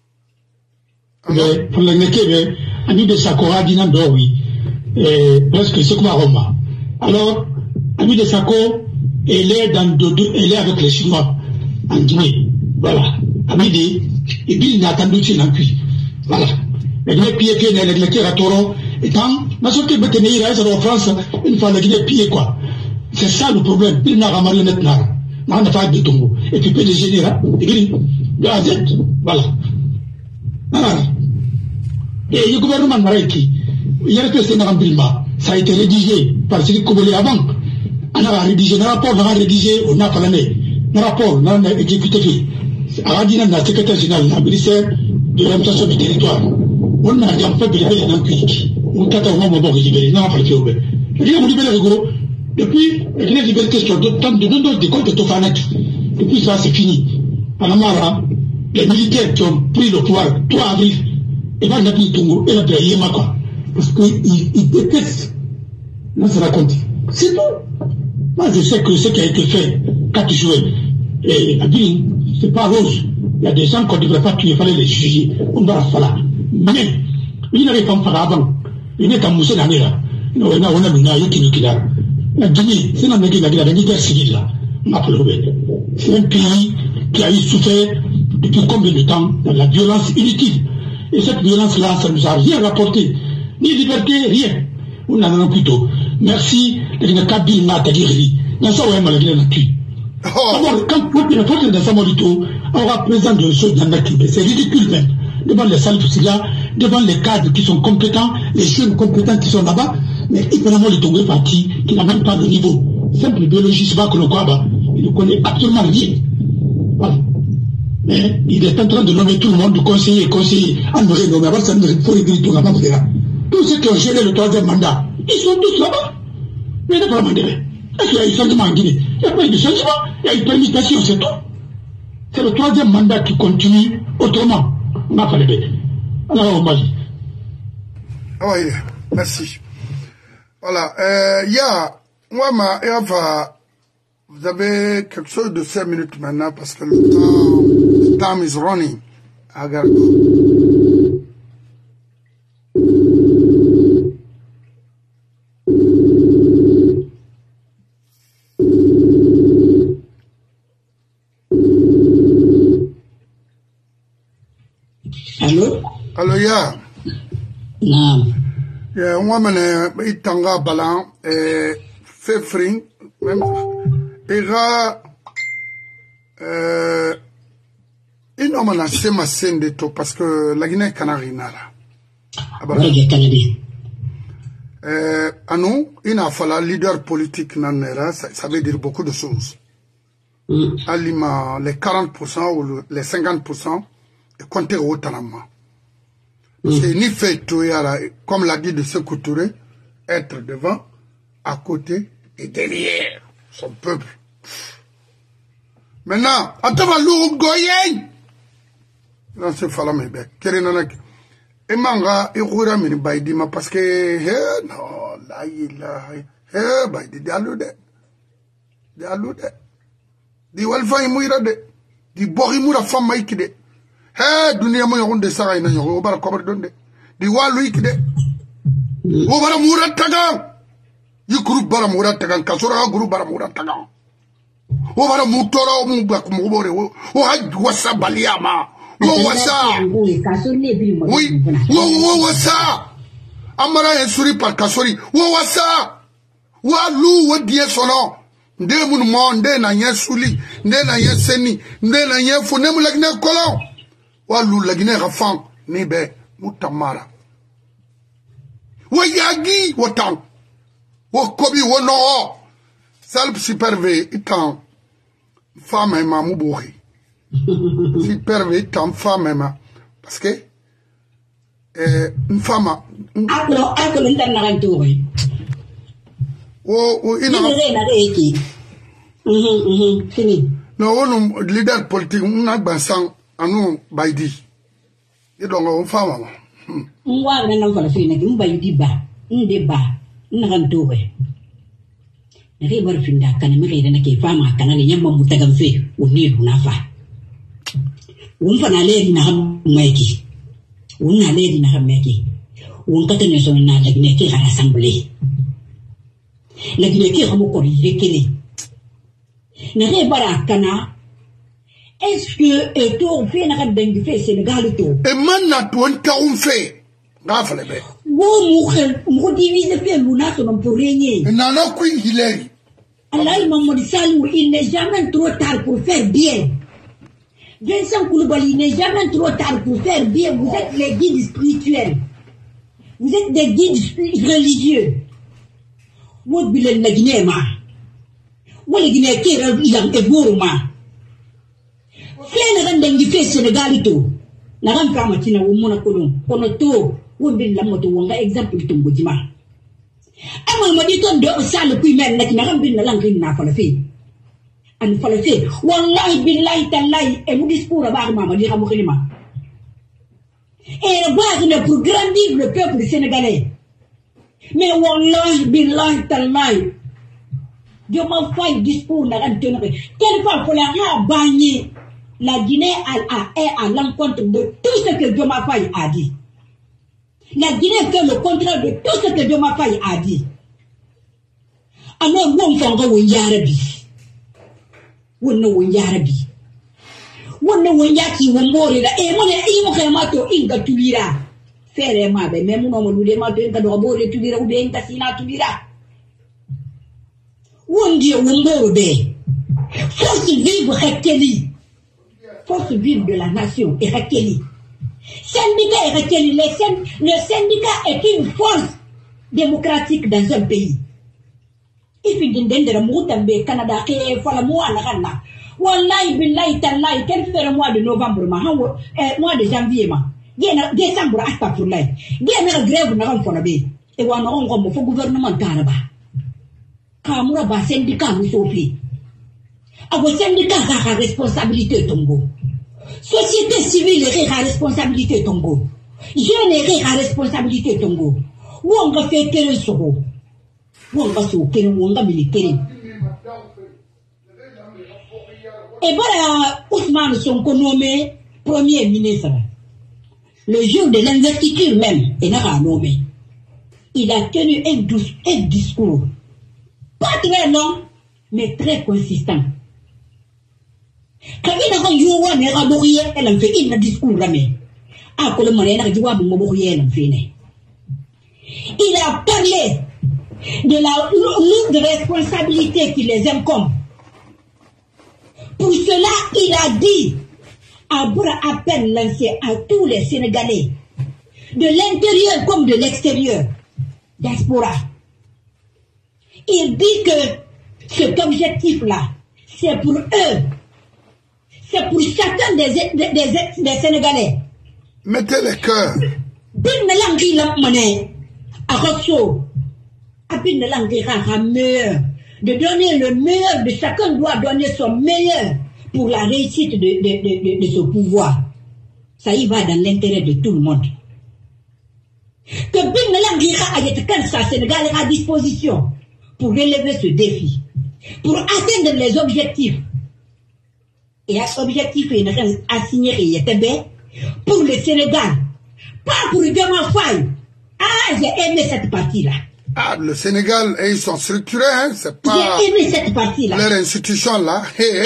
Pour le métier, Ami de Sakora Dinan oui. Presque c'est comme à Roma. Alors, Ami de Sako, elle est avec les Chinois en Guinée. Voilà. Ami de, et puis il n'a attendu qu'il n'en cuit. Voilà. La Guinée pied qui est la Guinée à Toro, étant, n'a sauté de tenir en France, une fois la Guinée pied quoi. C'est ça le problème. Il n'a pas marionnette n'a. On n'a pas de tombeau. Et puis peut déjeuner là, de la Z. Voilà. Voilà. Et le gouvernement Maraïki, il y a ça a été rédigé par Sidi Kouboulé avant. On a rédigé un rapport, on a rédigé, on a parlé. Un rapport, on a exécuté. Aradina, le secrétaire général, le ministère de l'administration du territoire. On a dit en fait de libérer un cuit. On a au moment de libérer, non, pas le fait. Rien, on libère le gros. Depuis, la Guinée libère question de temps de décolle de Tofanet. Depuis ça, c'est fini. Panamara, les militaires qui ont pris le pouvoir 3 avril, et va l'appeler Tongo, et l'appeler Yemaka. Parce qu'ils détestent. Là, ça raconte. C'est tout. Moi, je sais que ce qui a été fait, 4 juillet, et à dire, c'est pas rose. Il y a des gens qu'on ne devrait pas tuer, il fallait les juger. On doit la faire. Mais, il n'avait pas fait avant. Il est en moussé l'année là. On a la Guinée, c'est la guerre civile là. C'est un pays qui a eu souffert depuis combien de temps dans la violence inutile. Et cette violence-là, ça ne nous a rien rapporté. Ni liberté, rien. On en a plutôt. Merci, il n'y a qu'à dire, n'a pas dit, dans ça, on a malgré la tue. Alors, quand on a fait dans sa morito, on aura présent de choses dans la tue. C'est ridicule même. Devant les salles de là, devant les cadres qui sont compétents, les jeunes compétents qui sont là-bas, mais évidemment, le Tongo est parti, qui n'a même pas de niveau. Simple biologie, c'est pas que le Kwaba, il ne connaît absolument rien. Voilà. Mais il est en train de nommer tout le monde, de conseiller. Ah, nous nommer, avant ça, il faut écrire tout là-bas. Tous ceux qui ont géré le 3e mandat, ils sont tous là-bas. Mais il n'y a pas de mandat. Est-ce qu'il y a eu changement en Guinée? Il n'y a pas eu de changement, il y a eu planification, c'est tout. C'est le 3e mandat qui continue autrement. On n'a pas les bébés. Alors, on va dire. Oui, merci. Voilà. Vous avez quelque chose de 5 minutes maintenant parce que le time is running. Allô? Allô, ya? Non. Yeah, woman, itanga balan, fefring, même, ira, inomana sema sende to, parce que la Guinée Canari nara. À nous, il a fallu leader politique nanera, ça veut dire beaucoup de choses. Alima, les 40% ou les 50%, et compter au Tanama. C'est ni fait tout, comme l'a dit de Sékou Touré, être devant, à côté et derrière son peuple. Maintenant, attends, l'où goyen. Non, c'est falame be. Kerenanak. Et manga, et roura mini baidima parce que, non, la ilaha, baidi, di alude. Di alude. Di walfa imuira de. Di bori mura fama ikide. Dunia mo yonde sara ina yongo, obara kobar donde. Di walu ikide. Obara mura tagang. Yukuru bara mura tagang, kasura guru bara mura tagang. Obara mutora mubak mubore, o haj wasa baliama. Wasa. Oui, wasa. Amara yensuri par kasori. Wasa. Walu wadie sono. Nde mun mo nde na yensuli, nde na yenseni, nde na yenfu nemu lagne kolon. Walu lagne rafan nebe mutamara. Wayagi wotan. Wokobi wono. Salp superve itan. Femme et mamou bourri. Superve itan femme et ma. Parce que une femme. Aklo internarantori. Il fini. Non, on leader politique, on a besoin à nous baidi. Et donc on fait maman. On va aller dans la fine, on va y débat, on débat, on rentre. River finda kana mire na ke fama kana ne yamma mutagan fe woni na fa. Won fa na le na ham maiki. Won na le na ham maiki. Won ka tane so na lagne ke gara assemblée. Lagne ke ko ko yekele. Na re bara kana est-ce que to fe na kan dangi fe Sénégal to. Et maintenant to on ka on fait. Gafale be. Wo mo divise fe luna so non pour régner. Nana Queen Hillary. Allah Mamadou Salou, il n'est jamais trop tard pour faire bien. Vincent Koulibaly, il n'est jamais trop tard pour faire bien. Vous êtes les guides spirituels. Vous êtes des guides religieux. Vous êtes les Guinéens. Vous êtes les Guinéens qui sont les Gourma. Faites le Sénégal. La rampe matina ou monacolon. Konoto, ou bien la moto, ou un exemple de ton boutima. Ama ma di ton do sal kuy mel nak na bin na lang na fa la fi an fa la fi wallahi billahi tallahi e mu discours ba ma di xamu xilima et le base ne pour grandir le peuple sénégalais mais wallahi billahi tallahi Dieu m'a fait discours na ran tenir quelle fois pour la bagner la Guinée est à l'encontre de tout ce que Dieu m'a fait a dit. La Guinée fait le contraire de tout ce que Dieu m'a fait a dit. Alors, on s'en va au Yarabi. On ne au Yarabi. On ne au Yaki, on mourir. Et mon émotion, il va tout lire. Faire ma belle, même non, nous demandons de d'abord tout lire ou bien Tassina tout lire. On dit, on mourir. Force vive Rekeli. Force vive de la nation et Rekeli. Syndicat est requis. Le syndicat est une force démocratique dans un pays. Il faut dire que le Canada est la mois à Wallahi billahi tallahi, quel fait le mois de novembre, mois de janvier, décembre, hasta pour l'aide. Il y a une grève dans le pays. Et on a un gouvernement Canada. Kamura ba syndicat nous sauver. À vos syndicats, la responsabilité Tongo. Société civile est la responsabilité Tongo. Jeune est la responsabilité Tongo. Où on va faire quel soro? Où on va faire quel on va militaire? Et voilà, Ousmane Sonko nommé premier ministre. Le jour de l'investiture même, il n'a nommé. Il a tenu un discours. Pas très long, mais très consistant. Quand il a rendu elle a fait un discours. Il a parlé de la lourde responsabilité qui les incombe. Pour cela, il a dit à bras à peine lancé à tous les Sénégalais, de l'intérieur comme de l'extérieur, diaspora. Il dit que cet objectif-là, c'est pour eux. C'est pour chacun des Sénégalais. Mettez les cœurs. bin na langi la mané akoso abin na langi ra meilleur de donner le meilleur de chacun doit donner son meilleur pour la réussite de ce pouvoir. Ça y va dans l'intérêt de tout le monde. Que bin na langi ra ayet kan sa Sénégal à disposition pour relever ce défi, pour atteindre les objectifs. Et à objectif il assigné pour le Sénégal, pas pour Diomaye Faye. Ah, j'ai aimé cette partie-là. Ah, le Sénégal, ils sont structurés, hein, c'est pas... J'ai aimé cette partie-là. Leur institution, là.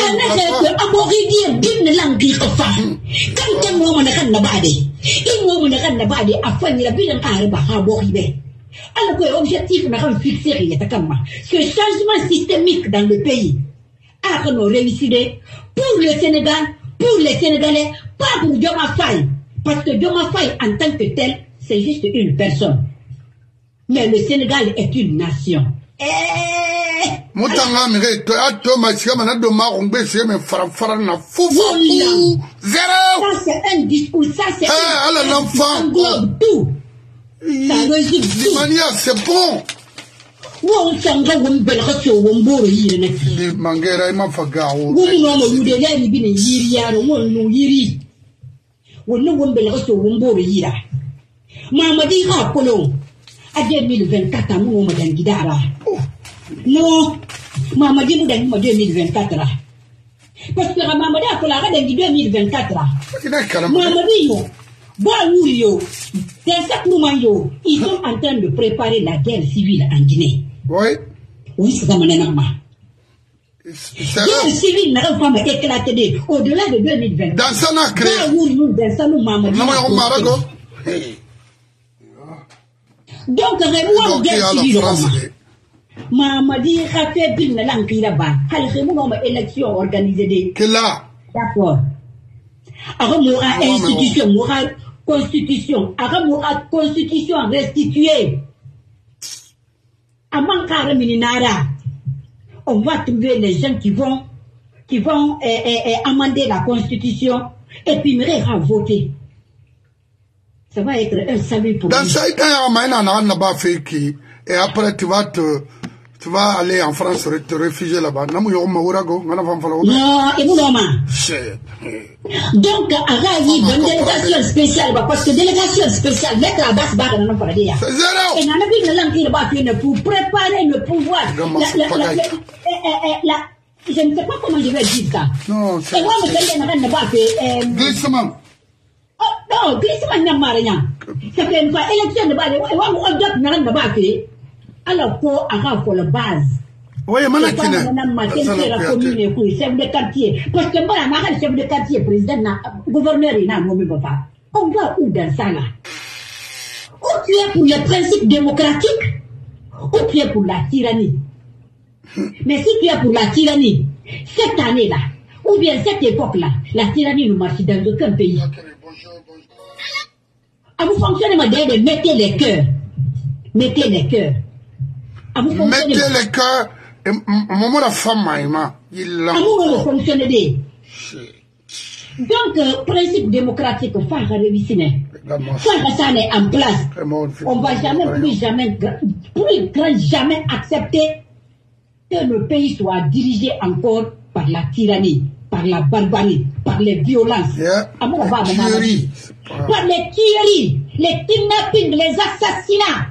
Alors, l'objectif, on a fixé, ce changement systémique dans le pays, a réussi pour le Sénégal, pour les Sénégalais, pas pour Diomaye Faye. Parce que Diomaye Faye, en tant que tel, c'est juste une personne. Mais le Sénégal est une nation. Moutanga mire to ato machika manado marongbe c'est mais farafara fou zéro. Ça c'est un discours, ça c'est l'enfant englobe tout. Ça résume tout. Manière c'est bon. Won sanga won belgaso won boro yire nak. Li mangera ima fagao. Won no mo yude la ni bine yiri yaro won no yiri. Won no won belgaso won boro yira. Mamadi ha polo. À 2024 à mon madame Guidara. Non, maman dit nous en 2024 là. Parce que maman dit à la reine 2024 là. Maman dit yo, bon yo, ils sont en train de préparer la guerre civile en Guinée. Oui. Oui, c'est ça mon énorme. Guerre civile n'a pas éclaté au-delà de 2020. Dans ça n'a créé. Dans ça nous maman dit. Donc, réellement, guerre civile. Mamadi a fait bin na lanki là-bas. Halre mon élection organisée. Que là. D'accord. Alors, il y aura institution, il y aura constitution. Alors, il y aura constitution restituée. À Mankara Mininara, on va trouver les gens qui vont amender la constitution et puis me voter. Ça va être un salut pour dans ça, et après tu vas aller en France te réfugier là-bas. Non, et donc, Araï, une délégation spéciale, parce que délégation spéciale, mettre la base barre dans notre paradis. C'est zéro. Et on a vu une langue pour préparer le pouvoir. Je ne sais pas comment je vais dire ça. Non, c'est glissement. Oh, non, glissement n'a pas rien. Ça fait une fois, élection de base, on n'a pas fait. Alors, pour la base. Oui, chef de quartier. Parce que moi, je chef de quartier, président, gouverneur, on va où dans ça là? Ou tu es pour les principes démocratiques, ou tu es pour la tyrannie. Mais si tu es pour la tyrannie, cette année-là, ou bien cette époque-là, la tyrannie ne marche dans aucun pays. À vous fonctionnez, madame, mettez les cœurs. Mettez les cœurs. Mettez les cœurs. Moment la femme, il a. Fonctionner. Donc, principe démocratique, faire réussir. Faire ça en place. On ne va jamais, plus jamais accepter que le pays soit dirigé encore par la tyrannie, par la barbarie, par les violences. Par les tueries, les kidnappings, les assassinats.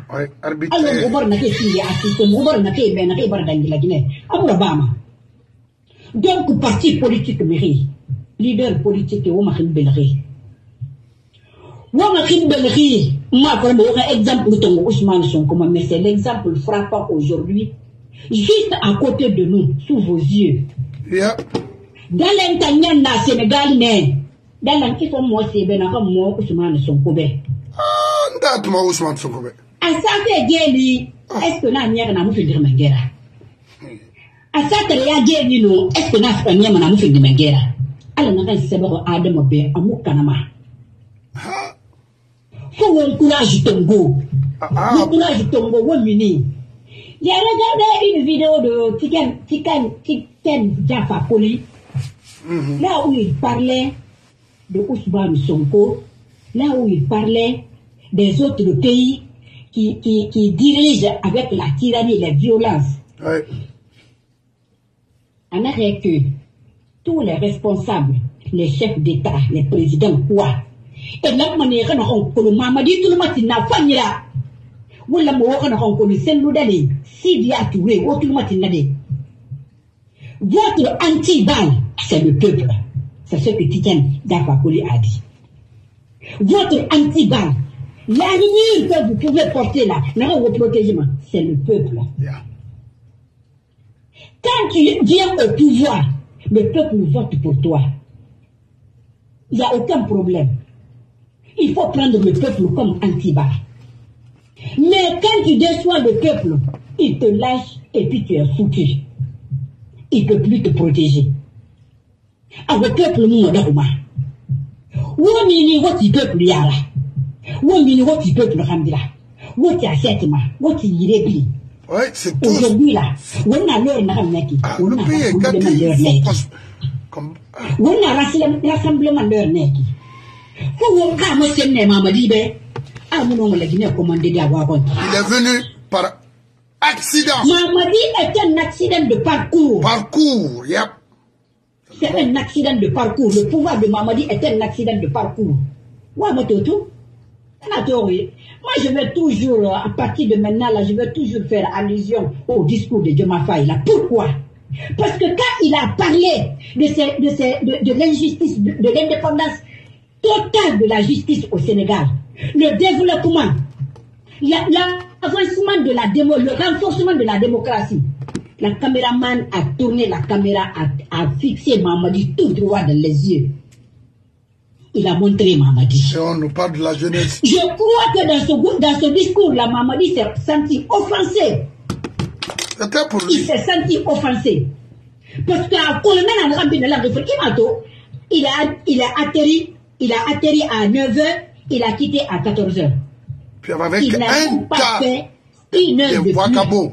Donc, parti politique mairie, leader politique, Oumakhine Bellery. Oumakhine Bellery, moi, comme exemple, Ousmane Sonko, mais c'est l'exemple frappant aujourd'hui, juste à côté de nous, sous vos yeux. Dans l'intérieur Sénégal, dans l'antifor moi, c'est bien comme moi, Ousmane Sonko. Ah, moi, Ousmane Sonko. À ça, c'est Géli, est-ce que la mienne n'a pas fait de ma guerre? À ça, c'est la Géli, non, est-ce que la mienne n'a pas fait de ma guerre? Alors, on a fait d'abord Adam Obé, à Moukanama. Faut encourager Tongo. Encourage Tongo, one minute. J'ai regardé une vidéo de Tiken Jaffa Koli, là où il parlait de Ousmane Sonko, là où il parlait des autres pays qui dirigent avec la tyrannie et la violence. Oui. En arrêt que tous les responsables, les chefs d'État, les présidents, quoi, et la manière dont on Mamadi tout le monde n'a pas là. Ou la manière dont on connaît Senloudale, Sidia Touré, ou tout le monde n'a pas. Votre anti-balle, c'est le peuple. C'est ce que Titiane Dafakoli a dit. Votre anti-balle, l'avenir que vous pouvez porter là, c'est le peuple. Yeah. Quand tu viens au pouvoir, le peuple vote pour toi. Il n'y a aucun problème. Il faut prendre le peuple comme anti-balle. Mais quand tu déçois le peuple, il te lâche et puis tu es foutu. Il ne peut plus te protéger. Alors, le peuple, nous, on a Womini, what you peuple yara. Womini, what you peuple Rambila. What you acceptement. What you irrégulier. Oui, c'est tout. Aujourd'hui, là, on a l'heure n'a naki. Le pays est gâté. On a rassemblement l'heure naki. Faut qu'on calme ce n'est Mamadi, ah, mon la Guinée commandé d'avoir. Il est venu par accident. Mamadi est un accident de parcours. Parcours, yep. C'est un accident de parcours. Le pouvoir de Mamadi est un accident de parcours. Ouais, moi, tout. Moi, je vais toujours, à partir de maintenant, là, je vais toujours faire allusion au discours de Diomaye là. Pourquoi? Parce que quand il a parlé de l'injustice, de l'indépendance totale de la justice au Sénégal, le développement, l'avancement de la le renforcement de la démocratie, la caméraman a tourné la caméra, a fixé Mamadi tout droit dans les yeux. Il a montré Mamadi. Et on nous parle de la jeunesse. Je crois que dans ce discours, la Mamadi s'est senti offensé. C'était pour lui. Il s'est senti offensé. Parce qu'à il a atterri à 9h, il a quitté à 14h. Puis avec il n'a pas fait une heure de Wakabo.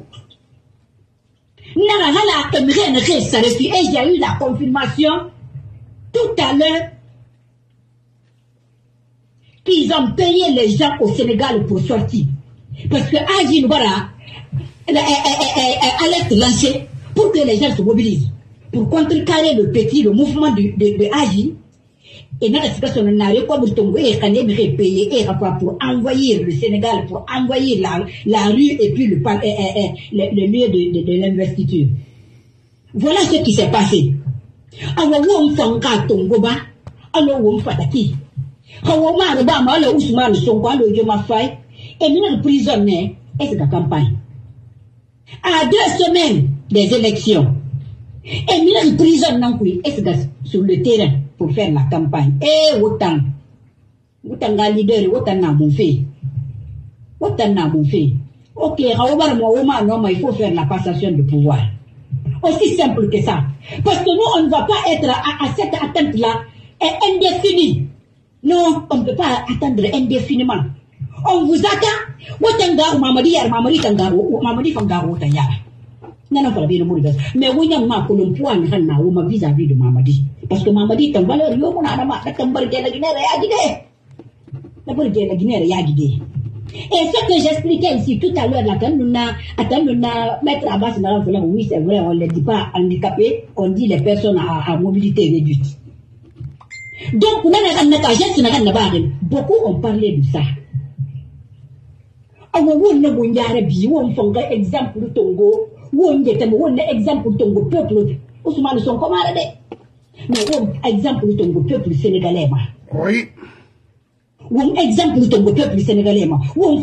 Et j'ai eu la confirmation tout à l'heure qu'ils ont payé les gens au Sénégal pour sortir. Parce que Aji Noubara alerte lancée pour que les gens se mobilisent. Pour contrecarrer le mouvement de Aji. Et n'a pas payé pour envoyer le Sénégal, pour envoyer la rue et puis le lieu de l'investiture. Voilà ce qui s'est passé. Alors, où on fait un Tongoba, alors où on fait qui? Kawoma Obama, le Ousmane Sonko, le Diomaye, et nous prisonniers, et c'est la campagne. À 2 semaines des élections, et nous prisonniers, et c'est sur le terrain pour faire la campagne. Et autant leader, autant n'a mon fait. Autant n'a mon fait. Ok, il faut faire la passation de pouvoir. Aussi simple que ça. Parce que nous, on ne va pas être à cette attente-là indéfinie. Non, on ne peut pas attendre indéfiniment. On vous attend. Wotanga Mamadi Fangaro Tayara. Non, pas bien le mais oui, il y a un point vis-à-vis de Mamadi. Parce que Mamadi est un valeur, il y a la Guinée. Et ce que j'expliquais ici tout à l'heure, Maître Abbas, oui, c'est vrai, on ne les dit pas handicapés, on dit les personnes à mobilité réduite. Donc, beaucoup ont parlé de ça. On a exemple de Tongo, on a exemple de Tongo peuple, Ousmane sont comme mais on exemple de Tongo peuple sénégalais. Oui. Un exemple de Tongo peuple sénégalais. On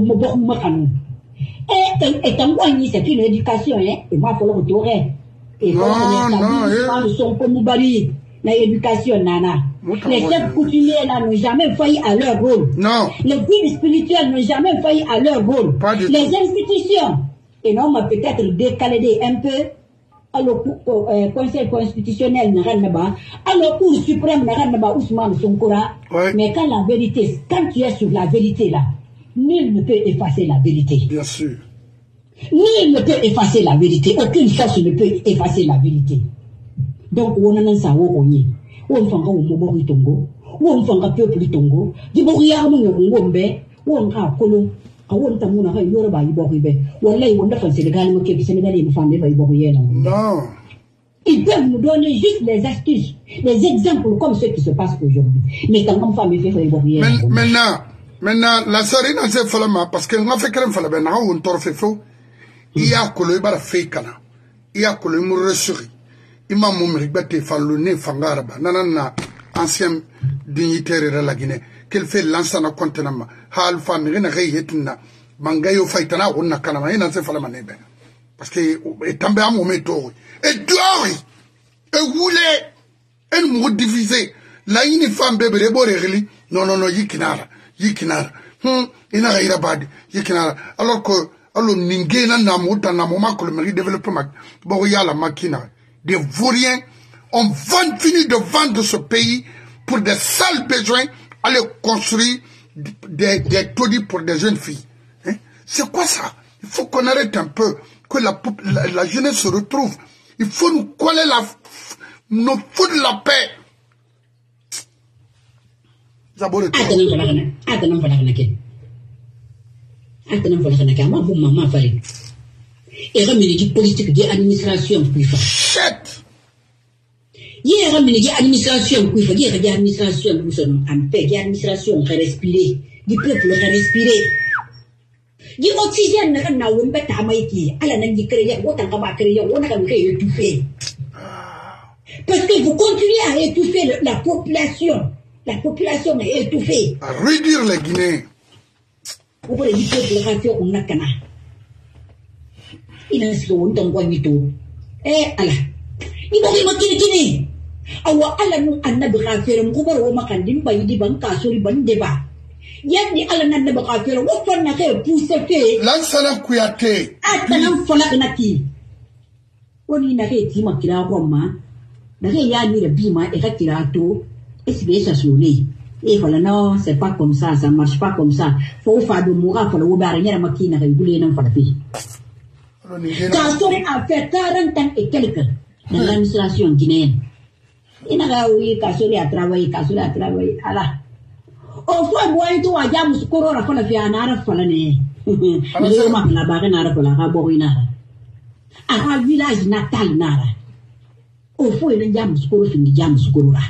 c'est une éducation, hein, et moi, il faut le retourner. Et non, sont comme Moubali. L'éducation, nana. Les chefs coutumiers là n'ont jamais failli à leur rôle. Non. Les guides spirituels n'ont jamais failli à leur rôle. Les institutions, et non, on va peut-être décaler un peu à le Conseil constitutionnel, à la Cour suprême, Ousmane Sonkora. Mais quand la vérité, quand tu es sur la vérité là, nul ne peut effacer la vérité. Bien sûr. Nul ne peut effacer la vérité. Aucune force ne peut effacer la vérité. Donc, on a un sawo onye. On fanga o mobori tongo. On fanga peuple tongo. Di boriya mo ngombe. won ka kolo awon tamuna ka yoro ba yibo ribe wallahi wonda fa Sénégal mo ke Sénégalais mo fande ba yibo yena non. Ils peuvent nous donner juste les astuces, les exemples comme ceux qui se passent aujourd'hui. Mais quand on fait mes faits, maintenant, la série n'a pas fait mal parce que on a fait qu'elle fait ben on t'en fait faux. Il y a que le bar fait cana, il y a que le mur ressurri. Il m'a montré que falloné fangaraba, nanana ancien dignitaire de la Guinée. Qu'elle fait l'ancien continent. Hal fan rien réyetina, mangayo faitana on n'a qu'à la main c'est fait la manée ben. Parce que est tombé à mon métaux. Et dehors, et voulait, elle m'a divisé. La une femme bébé de Borelli, non, yikinara, il n'a rien à yikinara. Alors que, alors, Ningena n'a pas na moment que le mari développement, Boria la maquina. Des vauriens, on finit de vendre ce pays pour des sales besoins, aller construire des taudis pour des jeunes filles. Hein? C'est quoi ça? Il faut qu'on arrête un peu, que la jeunesse se retrouve. Il faut nous coller nous foutre la paix. Zabore to. Atanam falakana ke ma bu mama fari. Et ramene qui politique de administration plus fort. Shit. Hier ramene qui administration plus fort, hier administration nous sommes en paix, administration respirer, du peuple respirer. Di oxygène na kan na won beta maiki ala nan di créer wotan ka ba créer wona ka créer étouffer parce que vous continuez à étouffer la population est étouffée à réduire les Guinéens vous pouvez dire que la radio on nakana ina so on ton wanyito ala ibo ki makini awa ala nu annabi khafir ko baro makandim bayidi ban kasuri ban deba yandi ala nan ba khafir wo fonna ke pousse fe lansana kuyate atanan fola kanati woni na ke ti makira roma na ke ya ni bima e ka tirato SBS asuni e fala non c'est pas comme ça marche pas comme ça faut faire de moura fala wo bare nyara makina ka gule nan fala fi Kasuri a fait 40 ans et quelques dans l'administration guinéenne ina ga oui Kasuri a travaillé ala o fo boy to wa jamu skoro ra fala fi anara fala ne ne ma na ba na ra fala ga bo ina a village natal nara o fo ina jamu skoro fi jamu skoro ra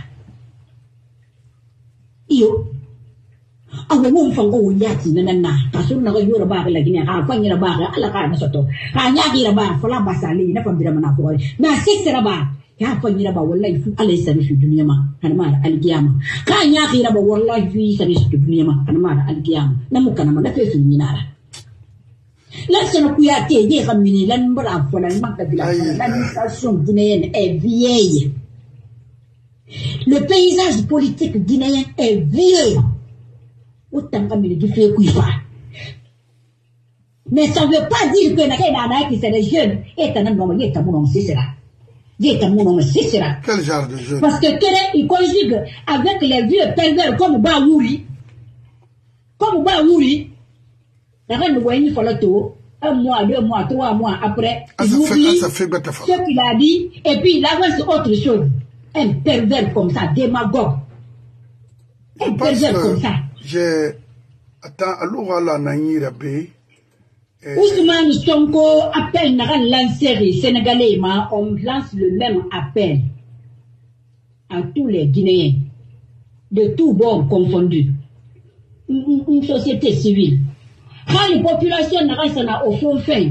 iyo awo won fango won yati na Kasuri na ga yoro ba la Guinée ha fanyi ra ba ala ka na soto ha nya gi ra ba fala basali na fambira mana ko na sexera ba ya fanyira ba wallahi fu Allah ya sani fi duniya ma kanama alkiyama kan ya khira ba wallahi fi sani fi duniya ma kanama alkiyama namu kanama da fe fi minara la sono kuyate je xamini lan mbara fola makka bila l'administration guinéenne est vieille le paysage politique guinéen est vieux autant kamini du fait kuifa mais ça veut pas dire que na qui c'est les jeunes et tanan no yeta mon c'est cela. Quel genre de jeu? Parce que il conjugue avec les vieux pervers comme Baouri. La reine de Boigny Folato, 1 mois, 2 mois, 3 mois après, il oublie ce qu'il a dit, et puis il avance autre chose. Un pervers comme ça, démagogue. Un pervers comme ça. Attends, alors la Naï Rabé. Ousmane Sonko appelle Naran Lanseri sénégalais, on lance le même appel à tous les Guinéens, de tous bords confondus. Une société civile. Quand les populations n'ont au fond fin,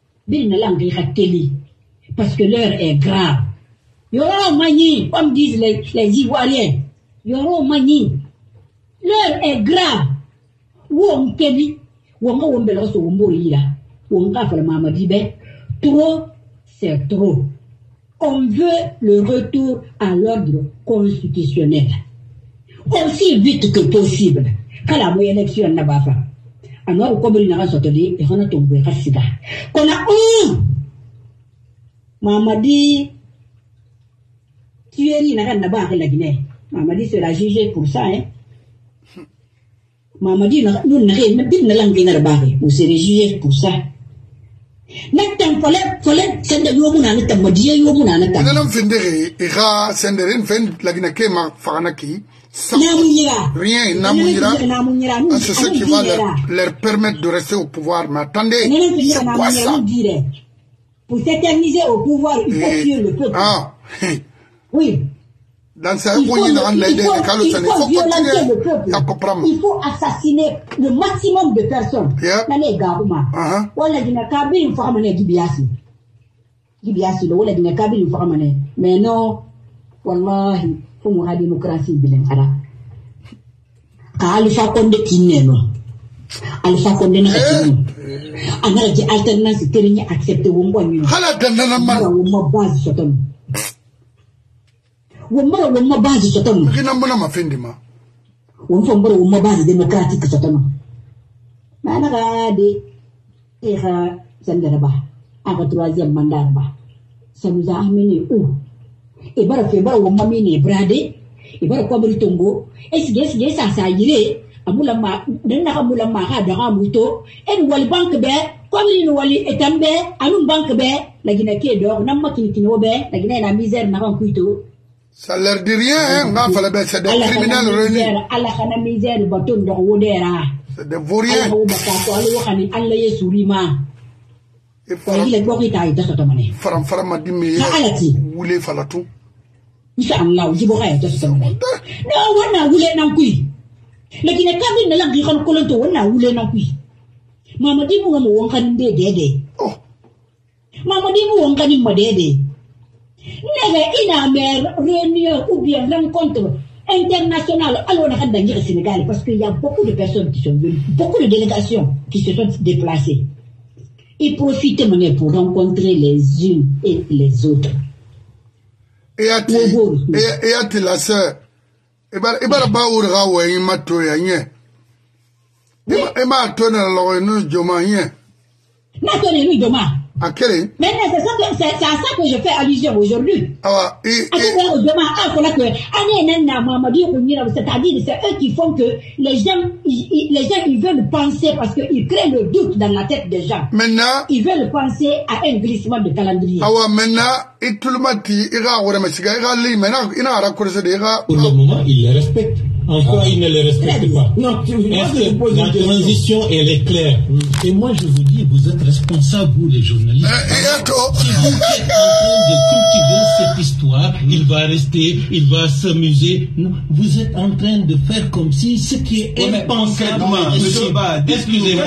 parce que l'heure est grave. Yoro mani, comme disent les Ivoiriens. Yoro mani. L'heure est grave. Où on kéli. Trop, c'est trop. On veut le retour à l'ordre constitutionnel. Aussi vite que possible. Quand la moyenne élection n'a pas fait. Alors, comme il n'a pas sorti, il a tombé à Sida. Qu'on a Mamadi, tu es n'a pas la Guinée. Mamadi sera jugé pour ça, hein. Mamadi, nous n'avons pas de langue, vous serez jugé pour ça. Naktan fole sende yomuna na tamadiye yomuna na tam. Nanam findere ira sendere fen lagina kema faranaki. Rien, c'est ce qui va leur permettre de rester au pouvoir. Mais attendez, c'est quoi ça? Pour s'éterniser au pouvoir, il faut tuer le peuple. Ah, oui. Dans ce il faut violenter le peuple. Il faut assassiner le maximum de personnes. Mais non, wallahi, faut mourir démocratie bilen ara. Alpha Condé kineno. Alpha Condé na kineno. Ana di alternance terni accepter wo mbonyo. Hala danana ma. Wo base sotom. Wo base sotom. Kina mbona mafindi ma. Wo mboro wo base démocratique sotom. Mana ga de era sandera ba. Aka troisième mandat ba. Ça nous a amené où? Et bara febara wo mami ne brade e bara ko bari tombo esige sa yire amula ma den na amula ma ha da muto en wal banque be comme ni wali etambe anu banque be la gina ke do na makini kino be la gina na misère na ran kuito ça leur dit rien nga fala be c'est des criminels réunis ala khana misère baton do wodera c'est des vauriens ala ba ka to ala waxani alla yesurima et faram ma dimmi wule falatu inshallah jibo kay to sama no wana wule nan kuy lakini kabi na lang kan kolonto wana wule nan kuy mama dimu ngam won kan dede oh mama dimu won kan ma dede nega ina mer réunion ou bien rencontre internationale alors on a dans le Sénégal parce qu'il y a beaucoup de personnes qui sont venues, beaucoup de délégations qui se sont déplacées. Et profitez maintenant pour rencontrer les unes et les autres. Et à la sœur, et bah ba oura ouais il m'a touré rien. Et m'a tourné alors nous joma rien. N'a tourné nous joma. À quel? Mais c'est à ça que je fais allusion aujourd'hui. Ah et c'est-à-dire c'est eux qui font que les gens ils veulent penser parce qu'ils créent le doute dans la tête des gens. Maintenant ils veulent penser à un glissement de calendrier. Ah ouais maintenant et tout le monde dit ira ora masiga ira li maintenant ina ara kurse de ira. Pour le moment ils les respectent. En quoi ils ne les respectent pas? Non, la transition elle est claire. Et moi je vous dis vous êtes responsables vous les journalistes. Si vous êtes en train de cultiver cette histoire, il va rester, il va s'amuser. Vous êtes en train de faire comme si ce qui est impensable. Excusez-moi.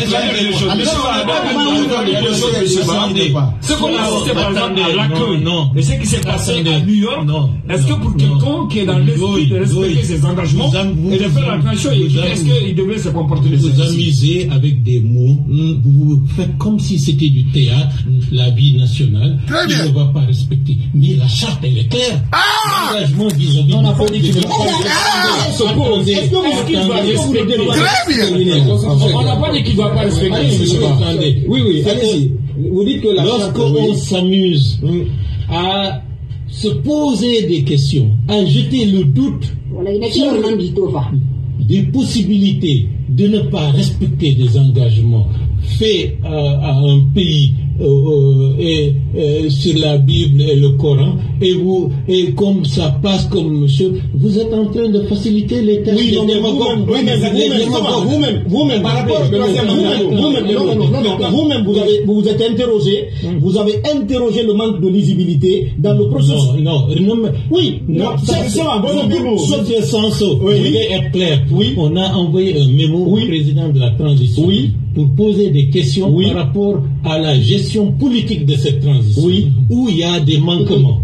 Ce qu'on a assisté par exemple à l'accueil, et ce qui s'est passé à New York, est-ce que pour quelqu'un qui est dans l'esprit de respecter ses engagements et de faire attention, est-ce qu'il devrait se comporter de vous amusez avec des mots, vous faites comme si c'était du théâtre. La vie nationale, il ne va pas respecter. Mais la charte, elle est claire. L'engagement vis-à-vis on n'a pas dit qu'il ne va pas respecter. On n'a pas dit qu'il ne va pas respecter. Oui, allez-y. Vous dites que lorsqu'on s'amuse à se poser des questions, à jeter le doute sur des possibilités de ne pas respecter des engagements faits à un pays sur la Bible et le Coran, et comme ça passe comme monsieur, vous êtes en train de faciliter les tâches. Oui, vous-même, par rapport au vous-même, vous vous êtes interrogé, vous avez interrogé le manque de lisibilité dans le processus. Non, oui, c'est ça, sauf le sens, je vais être clair. Oui, on a envoyé un mémo au président de la transition pour poser des questions par rapport à la gestion politique de cette transition, où il y a des manquements.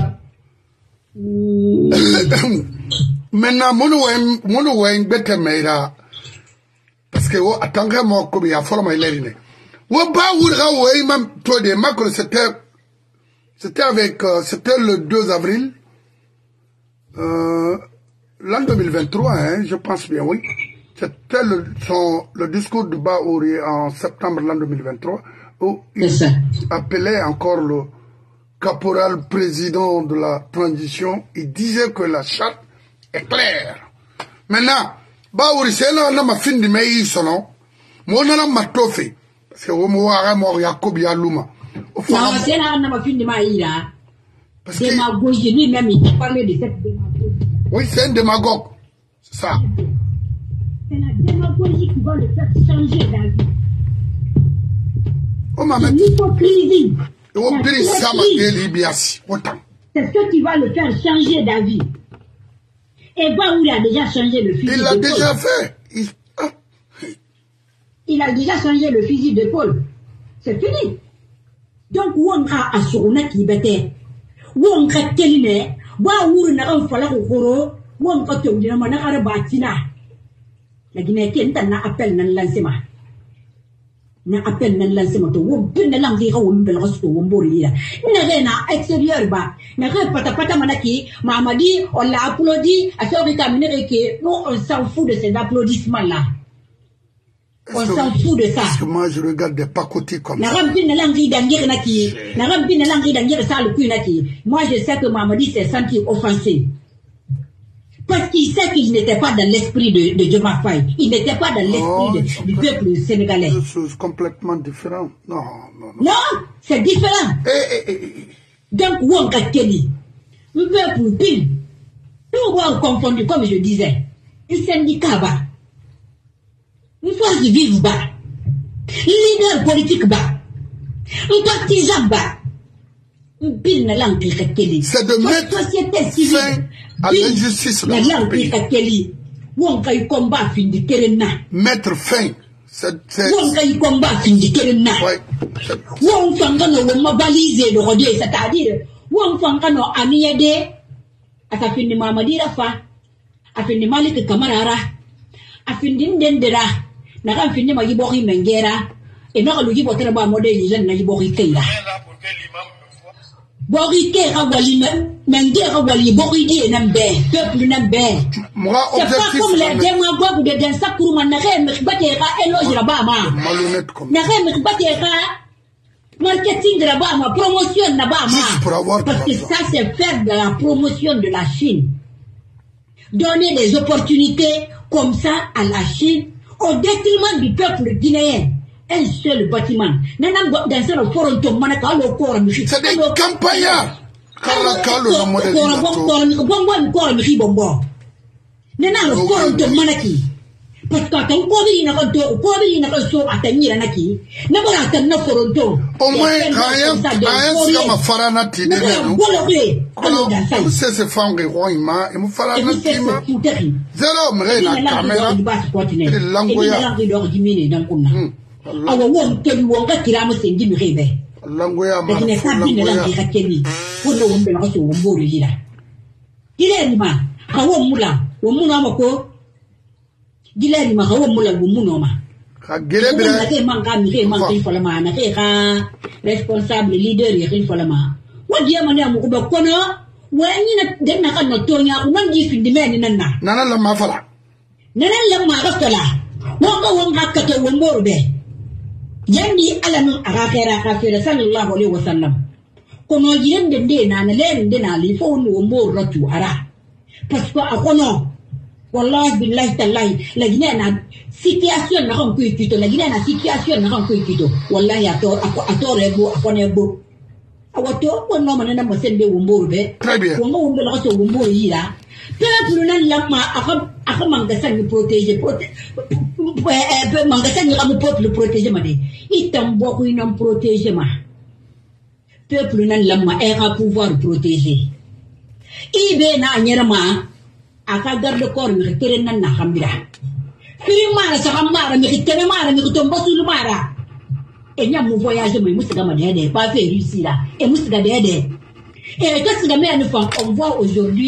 Maintenant, mon ouin bête meira parce que attends que moi comme il y a forme il est né. Ou pas ou le même toi des macros c'était avec c'était le 2 avril l'an 2023 hein, je pense bien oui. C'était le discours de Baouri en septembre l'an 2023 où il appelait encore le caporal président de la transition. Il disait que la charte est claire. Maintenant, Baouri, c'est là ma fin de mai, moi, on a ma tofé. C'est au Mouara Mor Yacob Yalouma. Non, c'est là, on a fini de maïra. Parce que démagogie, lui-même, il parlait de cette démagogie. Oui, c'est un démagogue. C'est ça. C'est la démagogie qui va le faire changer d'avis. Oh, maman. C'est l'hypocrisie. C'est ce qui va le faire changer d'avis. Et voilà où il a déjà changé le fusil. Il l'a déjà fait. Il a déjà changé le fusil d'épaule. C'est fini. Donc, on a assuré qu'il était. On a télé. On a fait la cour. On a fait la batina. La Guinée qui est un appel dans l'enseignement. Na appel nan lancement to wo bin na langi ga won bel rasto won bori ya na na extérieur ba na ga pata manaki mamadi on l'a applaudi à ce que terminer que nous on s'en fout de ces applaudissements là on s'en fout de ça parce que moi je regarde des pacotis comme na ça ga bin na langi dangir na ki na ga bin na langi dangir ça le coup na ki moi je sais que mamadi s'est senti offensé. Parce qu'il sait qu'il n'était pas dans l'esprit de Djoma Faye. Il n'était pas dans l'esprit du peuple sénégalais. C'est chose complètement différente. Non. Non, c'est différent. Donc, Wonga Kelly, le peuple pile, tout va confondu, comme je disais. Le syndicat bas, une force vive bas, leader politique bas, un partisan bas. C'est de mettre fin à l'injustice dans le pays. Mettre fin. Borité Rawali, Mende Rawali, Boridi Nambe, peuple Nambe. C'est pas comme les démagogues de Densa Kourman, Narem, Batera, éloge la Bama. Malhonnête comme Narem, Batera, marketing de la Bama, promotion de la Bama. Parce que ça, c'est faire de la promotion de la Chine. Donner des opportunités comme ça à la Chine au détriment du peuple guinéen. Un seul bâtiment. C'est des campagnards. Parce que quand au moins, c'est femmes awa won ke wonga kiramu sendi mi rebe langoya ma lakini sabi ne langi hakeni wono wombe na so wombo lira dileni ma hawo mula womuno amako dileni ma hawo mula womuno ma ka gelebe na ke manga mi ke manga ifola ma na ke ka responsable leader ya ifola ma wodi amane amuko be kono wani na den na kan no tonya unan ji findi men nanna nana la ma fala nana la ma rastola wonga kato wombo be Yandi alamun akafera sallallahu alaihi wasallam. Kono jiren dende na len dena li fo no mo ratu ara. Parce que akono wallahi billahi tallahi la gina na situation na kan kuito la gina na situation na kan kuito wallahi atorebo akonebo. Awato wono manana mosende wombo be. Très bien. Wonga wombo la so wombo yira. Peuple nan lamma akamangasa ni protéger mangasa ni amu peuple protéger ma de itam boku inam protéger ma peuple nan lamma era pouvoir protéger ibe na nyerma aka garde corps mi tere nan na xambira fi mara sa xambara mi tere mara mi to mbasul mara e nyam mu voyage mi musiga ma de pas faire réussir là et musiga de et qu'est-ce que me nous on voit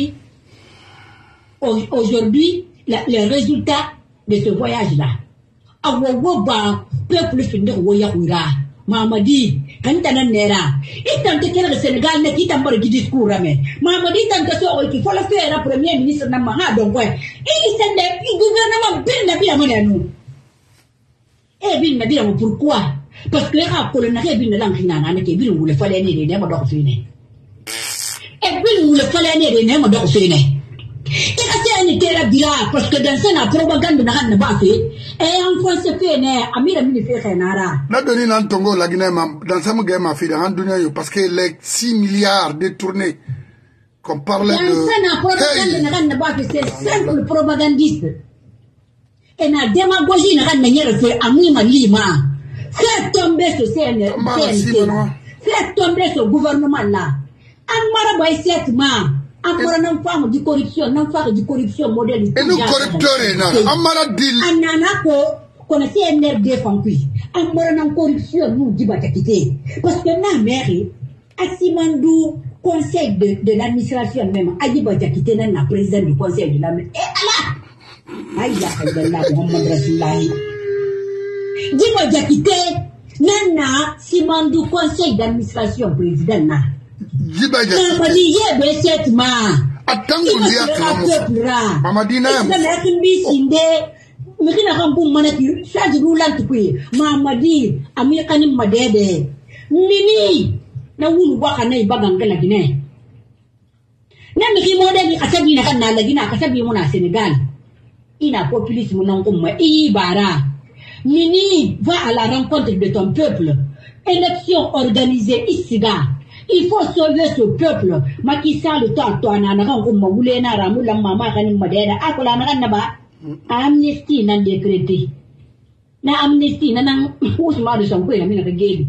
aujourd'hui les résultats de ce voyage-là. Awoba, peuple finir woyakura, Mamadi, Kantanera, et tant que le Sénégal n'est pas un discours. Mamadi, tant que ça, il faut le faire à Premier ministre Namaha, donc, ouais. Et il gouvernement bien la vie à nous. Et bien, me dire pourquoi? Parce que les colonels, bien l'anglais, qui bien voulait fallait les nems d'orphelins. Et bien, vous le fallait les nems d'orphelins. Et réalité la dira parce que dans ça la propagande n'a pas fait et en France fait né amira mini fait renara na doni nan tongo la Guinée dans ça me ma fille dans dunia yo parce que les 6 milliards détournés qu'on parlait de dans ça la propagande n'a pas fait c'est simple propagandiste et la démagogie n'a rien fait amima lima fait tomber ce CNC fait tomber ce gouvernement là amara boy cette ma amara non femme de corruption modèle et nous corrupteurs amara deal anana ko connaissez NRD fanqui amara non corruption nous dit batakité parce que na mairie asimandou conseil de l'administration même adi batakité na président du conseil de l'administration et Allah aïda Muhammad Rasulullah dit batakité nana simandou conseil d'administration président na Jibaja. Mamadina. Mamadi, American Madede. Mini, na wulu waka na ibaganga la Guinée. Nami modèle Kasabi na la Guinée, Kasabi mona Sénégal. Ina populisme non comme Ibara. Mini va à la rencontre de ton peuple. Élection organisée ici là. Il faut sauver ce peuple. Macky Sall toi na ko mawule na ramula mama kanin madera akola na ba amnesty nan décrété na amnesty nan Ousmane Sonko ya mina geli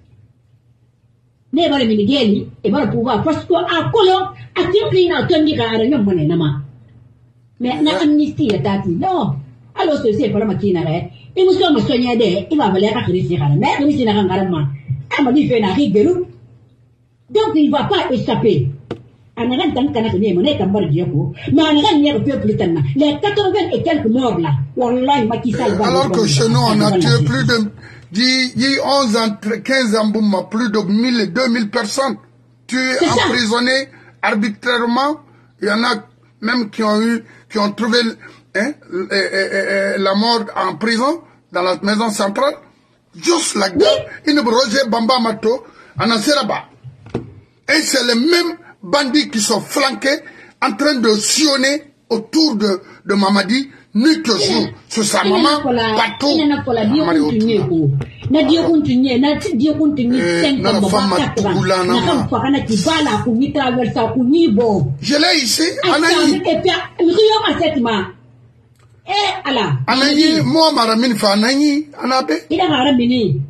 ne bare mini geli e bare pouvoir parce que akolo atipli na tondi ka ara nyom mone nama mais na amnesty ya tati non alors c'est pour la makina re et nous sommes soignés de il va valer ka krisi kana mais krisi na ngarama amadi fe na rigelu. Donc il ne va pas échapper. Les 80 et quelques morts là. Alors que chez nous, on a tué plus de 11 ans, 15 ans, plus de 1000 et 2000 personnes tuées, emprisonnées arbitrairement. Il y en a même qui ont trouvé la mort en prison, dans la maison centrale. Juste like that. Une Roger Bamba Mato, en Asseraba. Et c'est les mêmes bandits qui sont flanqués en train de sillonner autour de Mamadi, nuit au jour, sur sa maman, partout. Je l'ai ici, Anaï, moi, Maramine Fanaï, Anabe. Il a Maramini.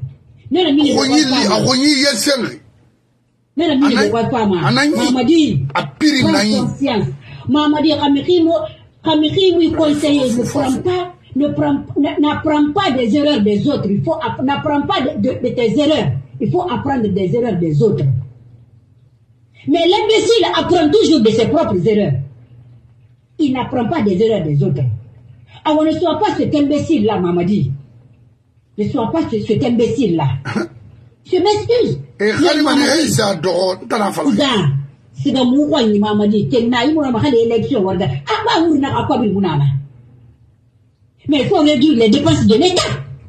Mamadi, Mamadi, conseiller n'apprends pas des erreurs des autres. N'apprends pas de tes erreurs. Il faut apprendre des erreurs des autres. Mais l'imbécile apprend toujours de ses propres erreurs. Il n'apprend pas des erreurs des autres. Alors ne sois pas cet imbécile-là, Mamadi. Ne sois pas cet imbécile-là. Je m'excuse. Et Khalimani c'est adoré dans la famille. C'est dans mon coin, Mamadi. Kenaï, mon amant, l'élection. Ah, bah, vous n'avez pas vu mon âme. Mais il faut réduire les dépenses de l'État.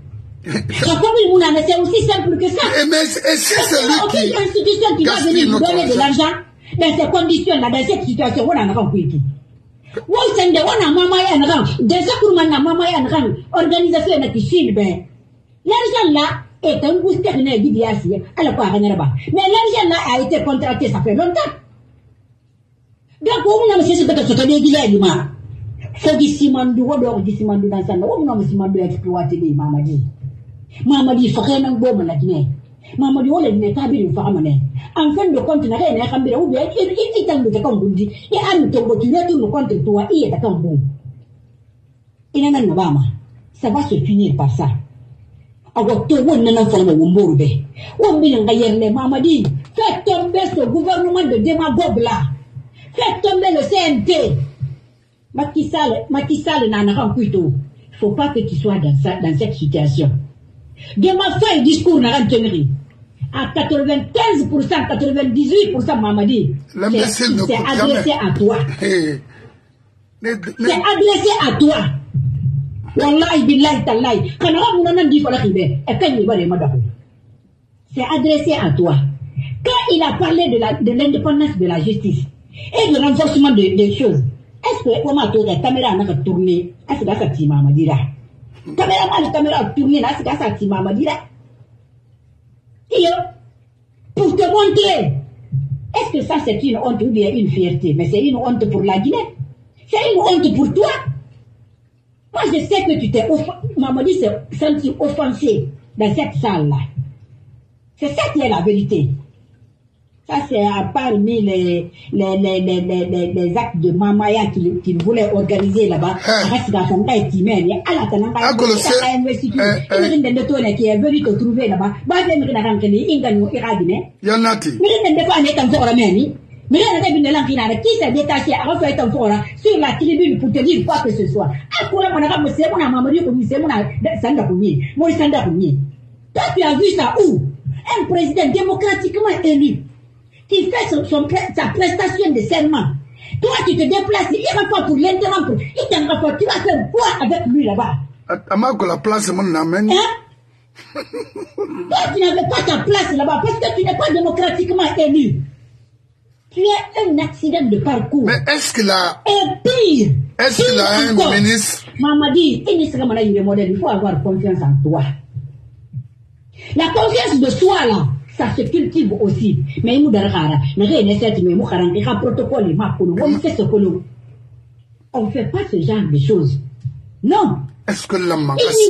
C'est aussi simple que ça. Mais si c'est lui qui institution qui va venir nous donner de l'argent dans ces conditions-là, dans cette situation, on a compris. On send on a maman et un rang. Déjà pour moi, maman et un rang. Organisation qui filme. L'argent là est un booster d'IBAC. Alors quoi, mais l'argent là a été contracté, ça fait longtemps. Donc, on a monsieur ce que dit Guilherme. Faut du ciment du rodor, du ciment du dans ça. On a ciment de exploiter des Mamadi. Mamadi, il faut rien en bon la Guinée. Mamadi, on est tabi ou farmane. En fin de compte, n'a rien à camber ou bien il est en de Cambundi. Et à nous tomber, tu nous contre toi, il est à Cambou. Il en a Nobama. Ça va se finir par ça. Alors, tout le monde n'a pas de Wumbourbe. On vient d'ailleurs les Mamadi. Faites tomber ce gouvernement de démagogue là. Faites tomber le CNT. Macky Sall n'en a pas plutôt. Il ne faut pas que tu sois dans cette situation. Demain, fait discours n'a rien tenu. À 95%, 98%, Mamadi. C'est adressé à toi. C'est adressé à toi. Wallahi billahi tallahi. Quand on a dit qu'il c'est adressé à toi. Quand il a parlé de l'indépendance de la justice et du renforcement des choses, est-ce que on m'a tourné la caméra n'a pas tourné? Est-ce que ça tima m'a dit là? Caméra tourné, est-ce que ça tima m'a dit là? Et pour te montrer, est-ce que ça c'est une honte ou bien une fierté? Mais c'est une honte pour la Guinée. C'est une honte pour toi. Moi je sais que tu t'es Mamadi s'est senti offensé dans cette salle-là. C'est ça qui est la vérité. Ça c'est parmi les actes de Mamaya qu'il voulait organiser là-bas. Qui est venu te trouver là-bas. Mais là, qui s'est détaché à refaire un fort sur la tribune pour te dire quoi que ce soit. Toi, tu as vu ça où? Un président démocratiquement élu qui fait sa prestation de serment. Toi, tu te déplaces, il va pas pour l'interrompre. Il t'interrompt, tu vas faire quoi avec lui là-bas? La place, mon amène. Toi, tu n'avais pas ta place là-bas parce que tu n'es pas démocratiquement élu. Tu as un accident de parcours. Mais est-ce qu'il a... Et pire... Est-ce qu'il a un ministre? Mamadi, il faut avoir confiance en toi. La confiance de soi, là, ça se cultive aussi. Mais il on ne fait pas ce genre de choses. Non. Est-ce que la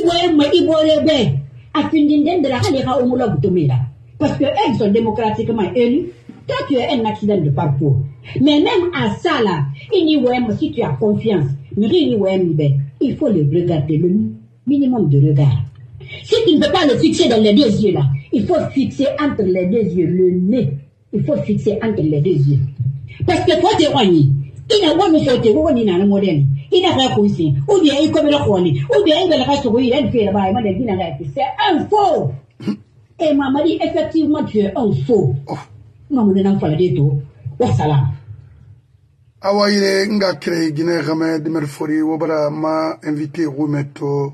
parce qu'elles sont démocratiquement élues. Toi, tu es un accident de parcours. Mais même à ça, là, si tu as confiance, il faut le regarder, le minimum de regard. Si tu ne peux pas le fixer dans les deux yeux, là, il faut fixer entre les deux yeux, le nez. Il faut fixer entre les deux yeux. Parce que toi, tu es roi. Il n'a pas de sauter, il n'a pas de modèle. Il n'a pas de conseil. Ou bien il commet le roi. Ou bien il va le rester, il a fait là-bas, c'est un faux. Et maman dit, effectivement, tu es un faux. Maman n'a pas de tout. Wassalam. Awaye nga créé Guinée Ramé de Merfori, Wabara m'a invité Roumeto,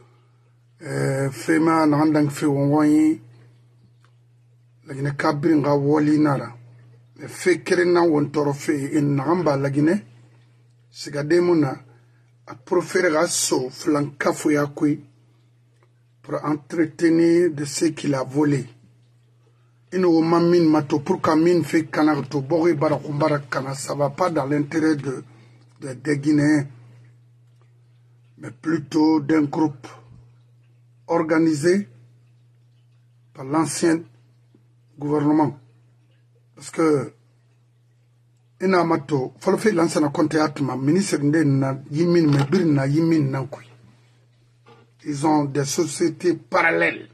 Fema Nandang Fewongoyi, la Guinée Kabringa Woli Nara. Fait Kerena Wontorofe in Namba la Guinée, Sigademuna a proféré à so flancafouyakoui pour entretenir de ce qu'il a volé. Ino mamine mato pour kamine fait canarto bori barakumbara kana, ça va pas dans l'intérêt des Guinéens, mais plutôt d'un groupe organisé par l'ancien gouvernement. Parce que ina mato falo fait l'ancien compte atma ministre na yimin mebir na yimin nankui. Ils ont des sociétés parallèles.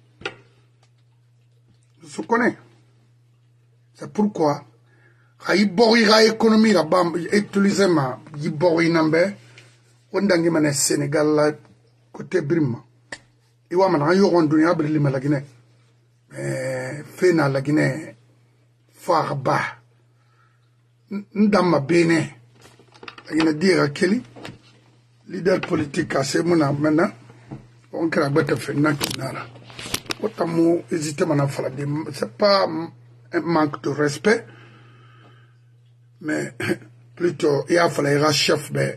Je se connais. C'est pourquoi il y a économie là-bas, utiliser ma yibori nambe, on dangi mané Sénégal là côté Brima. Il y a man ayo rondoni abri lima la Guinée. Fait na la Guinée farba. Ndama bene. La Guinée dire Kelly, leader politique à ces mona maintenant, on crée bête fait nakinara. Autant hésiter à faire des, c'est pas un manque de respect, mais plutôt il a fallu un chef, mais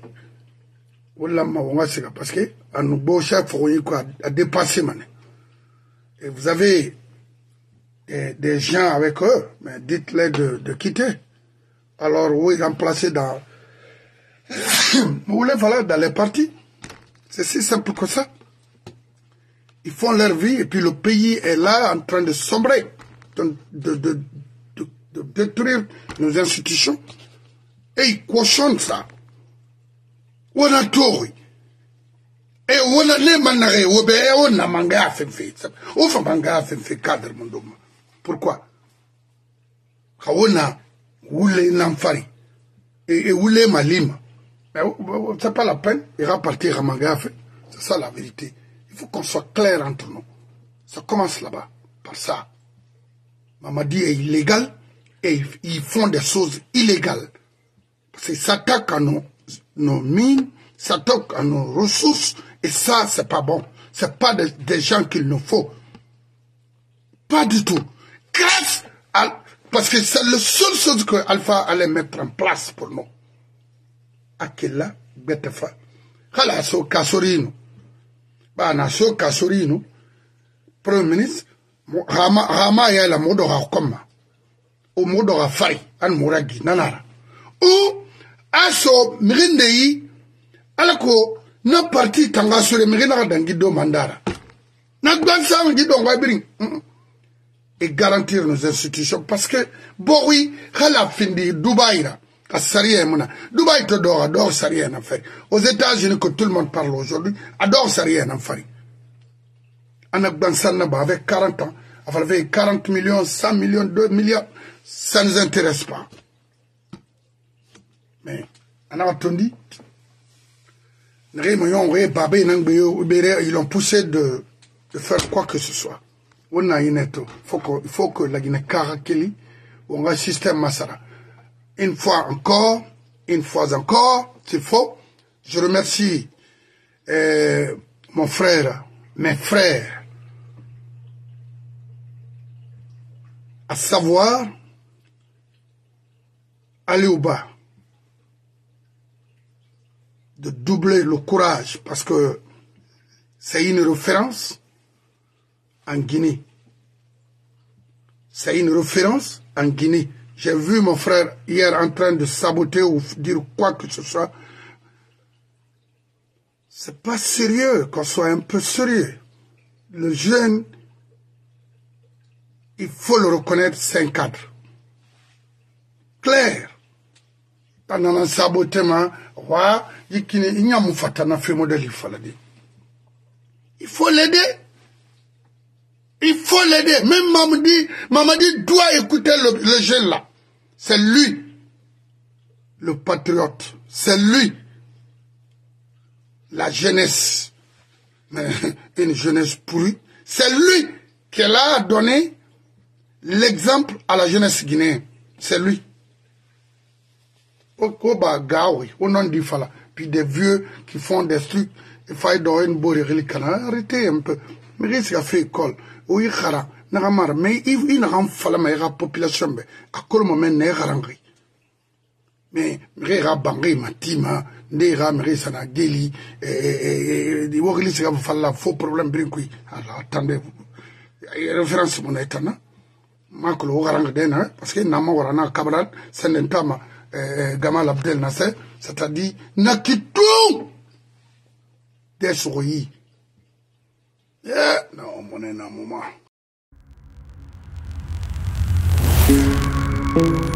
parce que à nos beaux chefs, à dépasser mané. Et vous avez des gens avec eux, mais dites-les de quitter. Alors oui, remplacer dans vous voulez faire dans les partis. C'est si simple que ça. Ils font leur vie et puis le pays est là en train de sombrer, de détruire nos institutions. Et ils cochonnent ça. On a tout. Et on a les manarés, on a manga fait. On fait manga fait cadre, mon homme. Pourquoi? On a roulé l'enfari et roulé ma lime. Mais c'est pas la peine, il va partir à manga fait. C'est ça la vérité. Il faut qu'on soit clair entre nous. Ça commence là-bas, par ça. Mamadi est illégal et ils font des choses illégales. Parce qu'ils s'attaquent à nos mines, s'attaquent à nos ressources, et ça, c'est pas bon. C'est pas des gens qu'il nous faut. Pas du tout. Grâce à... Parce que c'est la seule chose que Alpha allait mettre en place pour nous. akela betefa khala so kasorino ba na so kasorino premier ministre rama ya la modo ga koma o modo ga fari an moragi nanara o aso mirindei alako na parti tanga sore mirina ga dangido mandara na gbansa ngido ngabiri et garantir nos institutions parce que oui khala findi Dubaï là à Saria mona Dubaï te adore Saria en affaire aux États-Unis que tout le monde parle aujourd'hui adore Saria en affaire anak bansana ba avec 40 ans avec 40 millions 100 millions 2 milliards ça nous intéresse pas mais on a entendu ils l'ont poussé de faire quoi que ce soit. On a il faut que la Guinée Karakeli, on a un système Massara. Une fois encore, s'il faut, je remercie mon frère, mes frères, à savoir Aliouba, de doubler le courage parce que c'est une référence en Guinée. C'est une référence en Guinée. J'ai vu mon frère hier en train de saboter ou dire quoi que ce soit. C'est pas sérieux, qu'on soit un peu sérieux. Le jeune, il faut le reconnaître, c'est un cadre. Clair. Pendant un sabotement, il faut l'aider. Il faut l'aider. Même Mamadi doit écouter le jeune là. C'est lui, le patriote. C'est lui, la jeunesse. Mais une jeunesse pourrie. C'est lui qui a donné l'exemple à la jeunesse guinéenne. C'est lui. Au nom du Fala. Puis des vieux qui font des trucs. Il faut donner une bonne arrêtez un peu. Mais qu'est-ce qu'il a fait école? Oui, Khara. Mais il n'a pas fallu la population. À quel moment il n'a pas mais il n'a pas bangé ma team. Il n'a pas sana geli. Il n'a pas fallu faux problème. Alors attendez. Référence mon état. Je ne parce que n'a pas Kabral, c'est un temps Gamal Abdel Nasser, c'est-à-dire Nakitou des souris. Non, mon est un moment.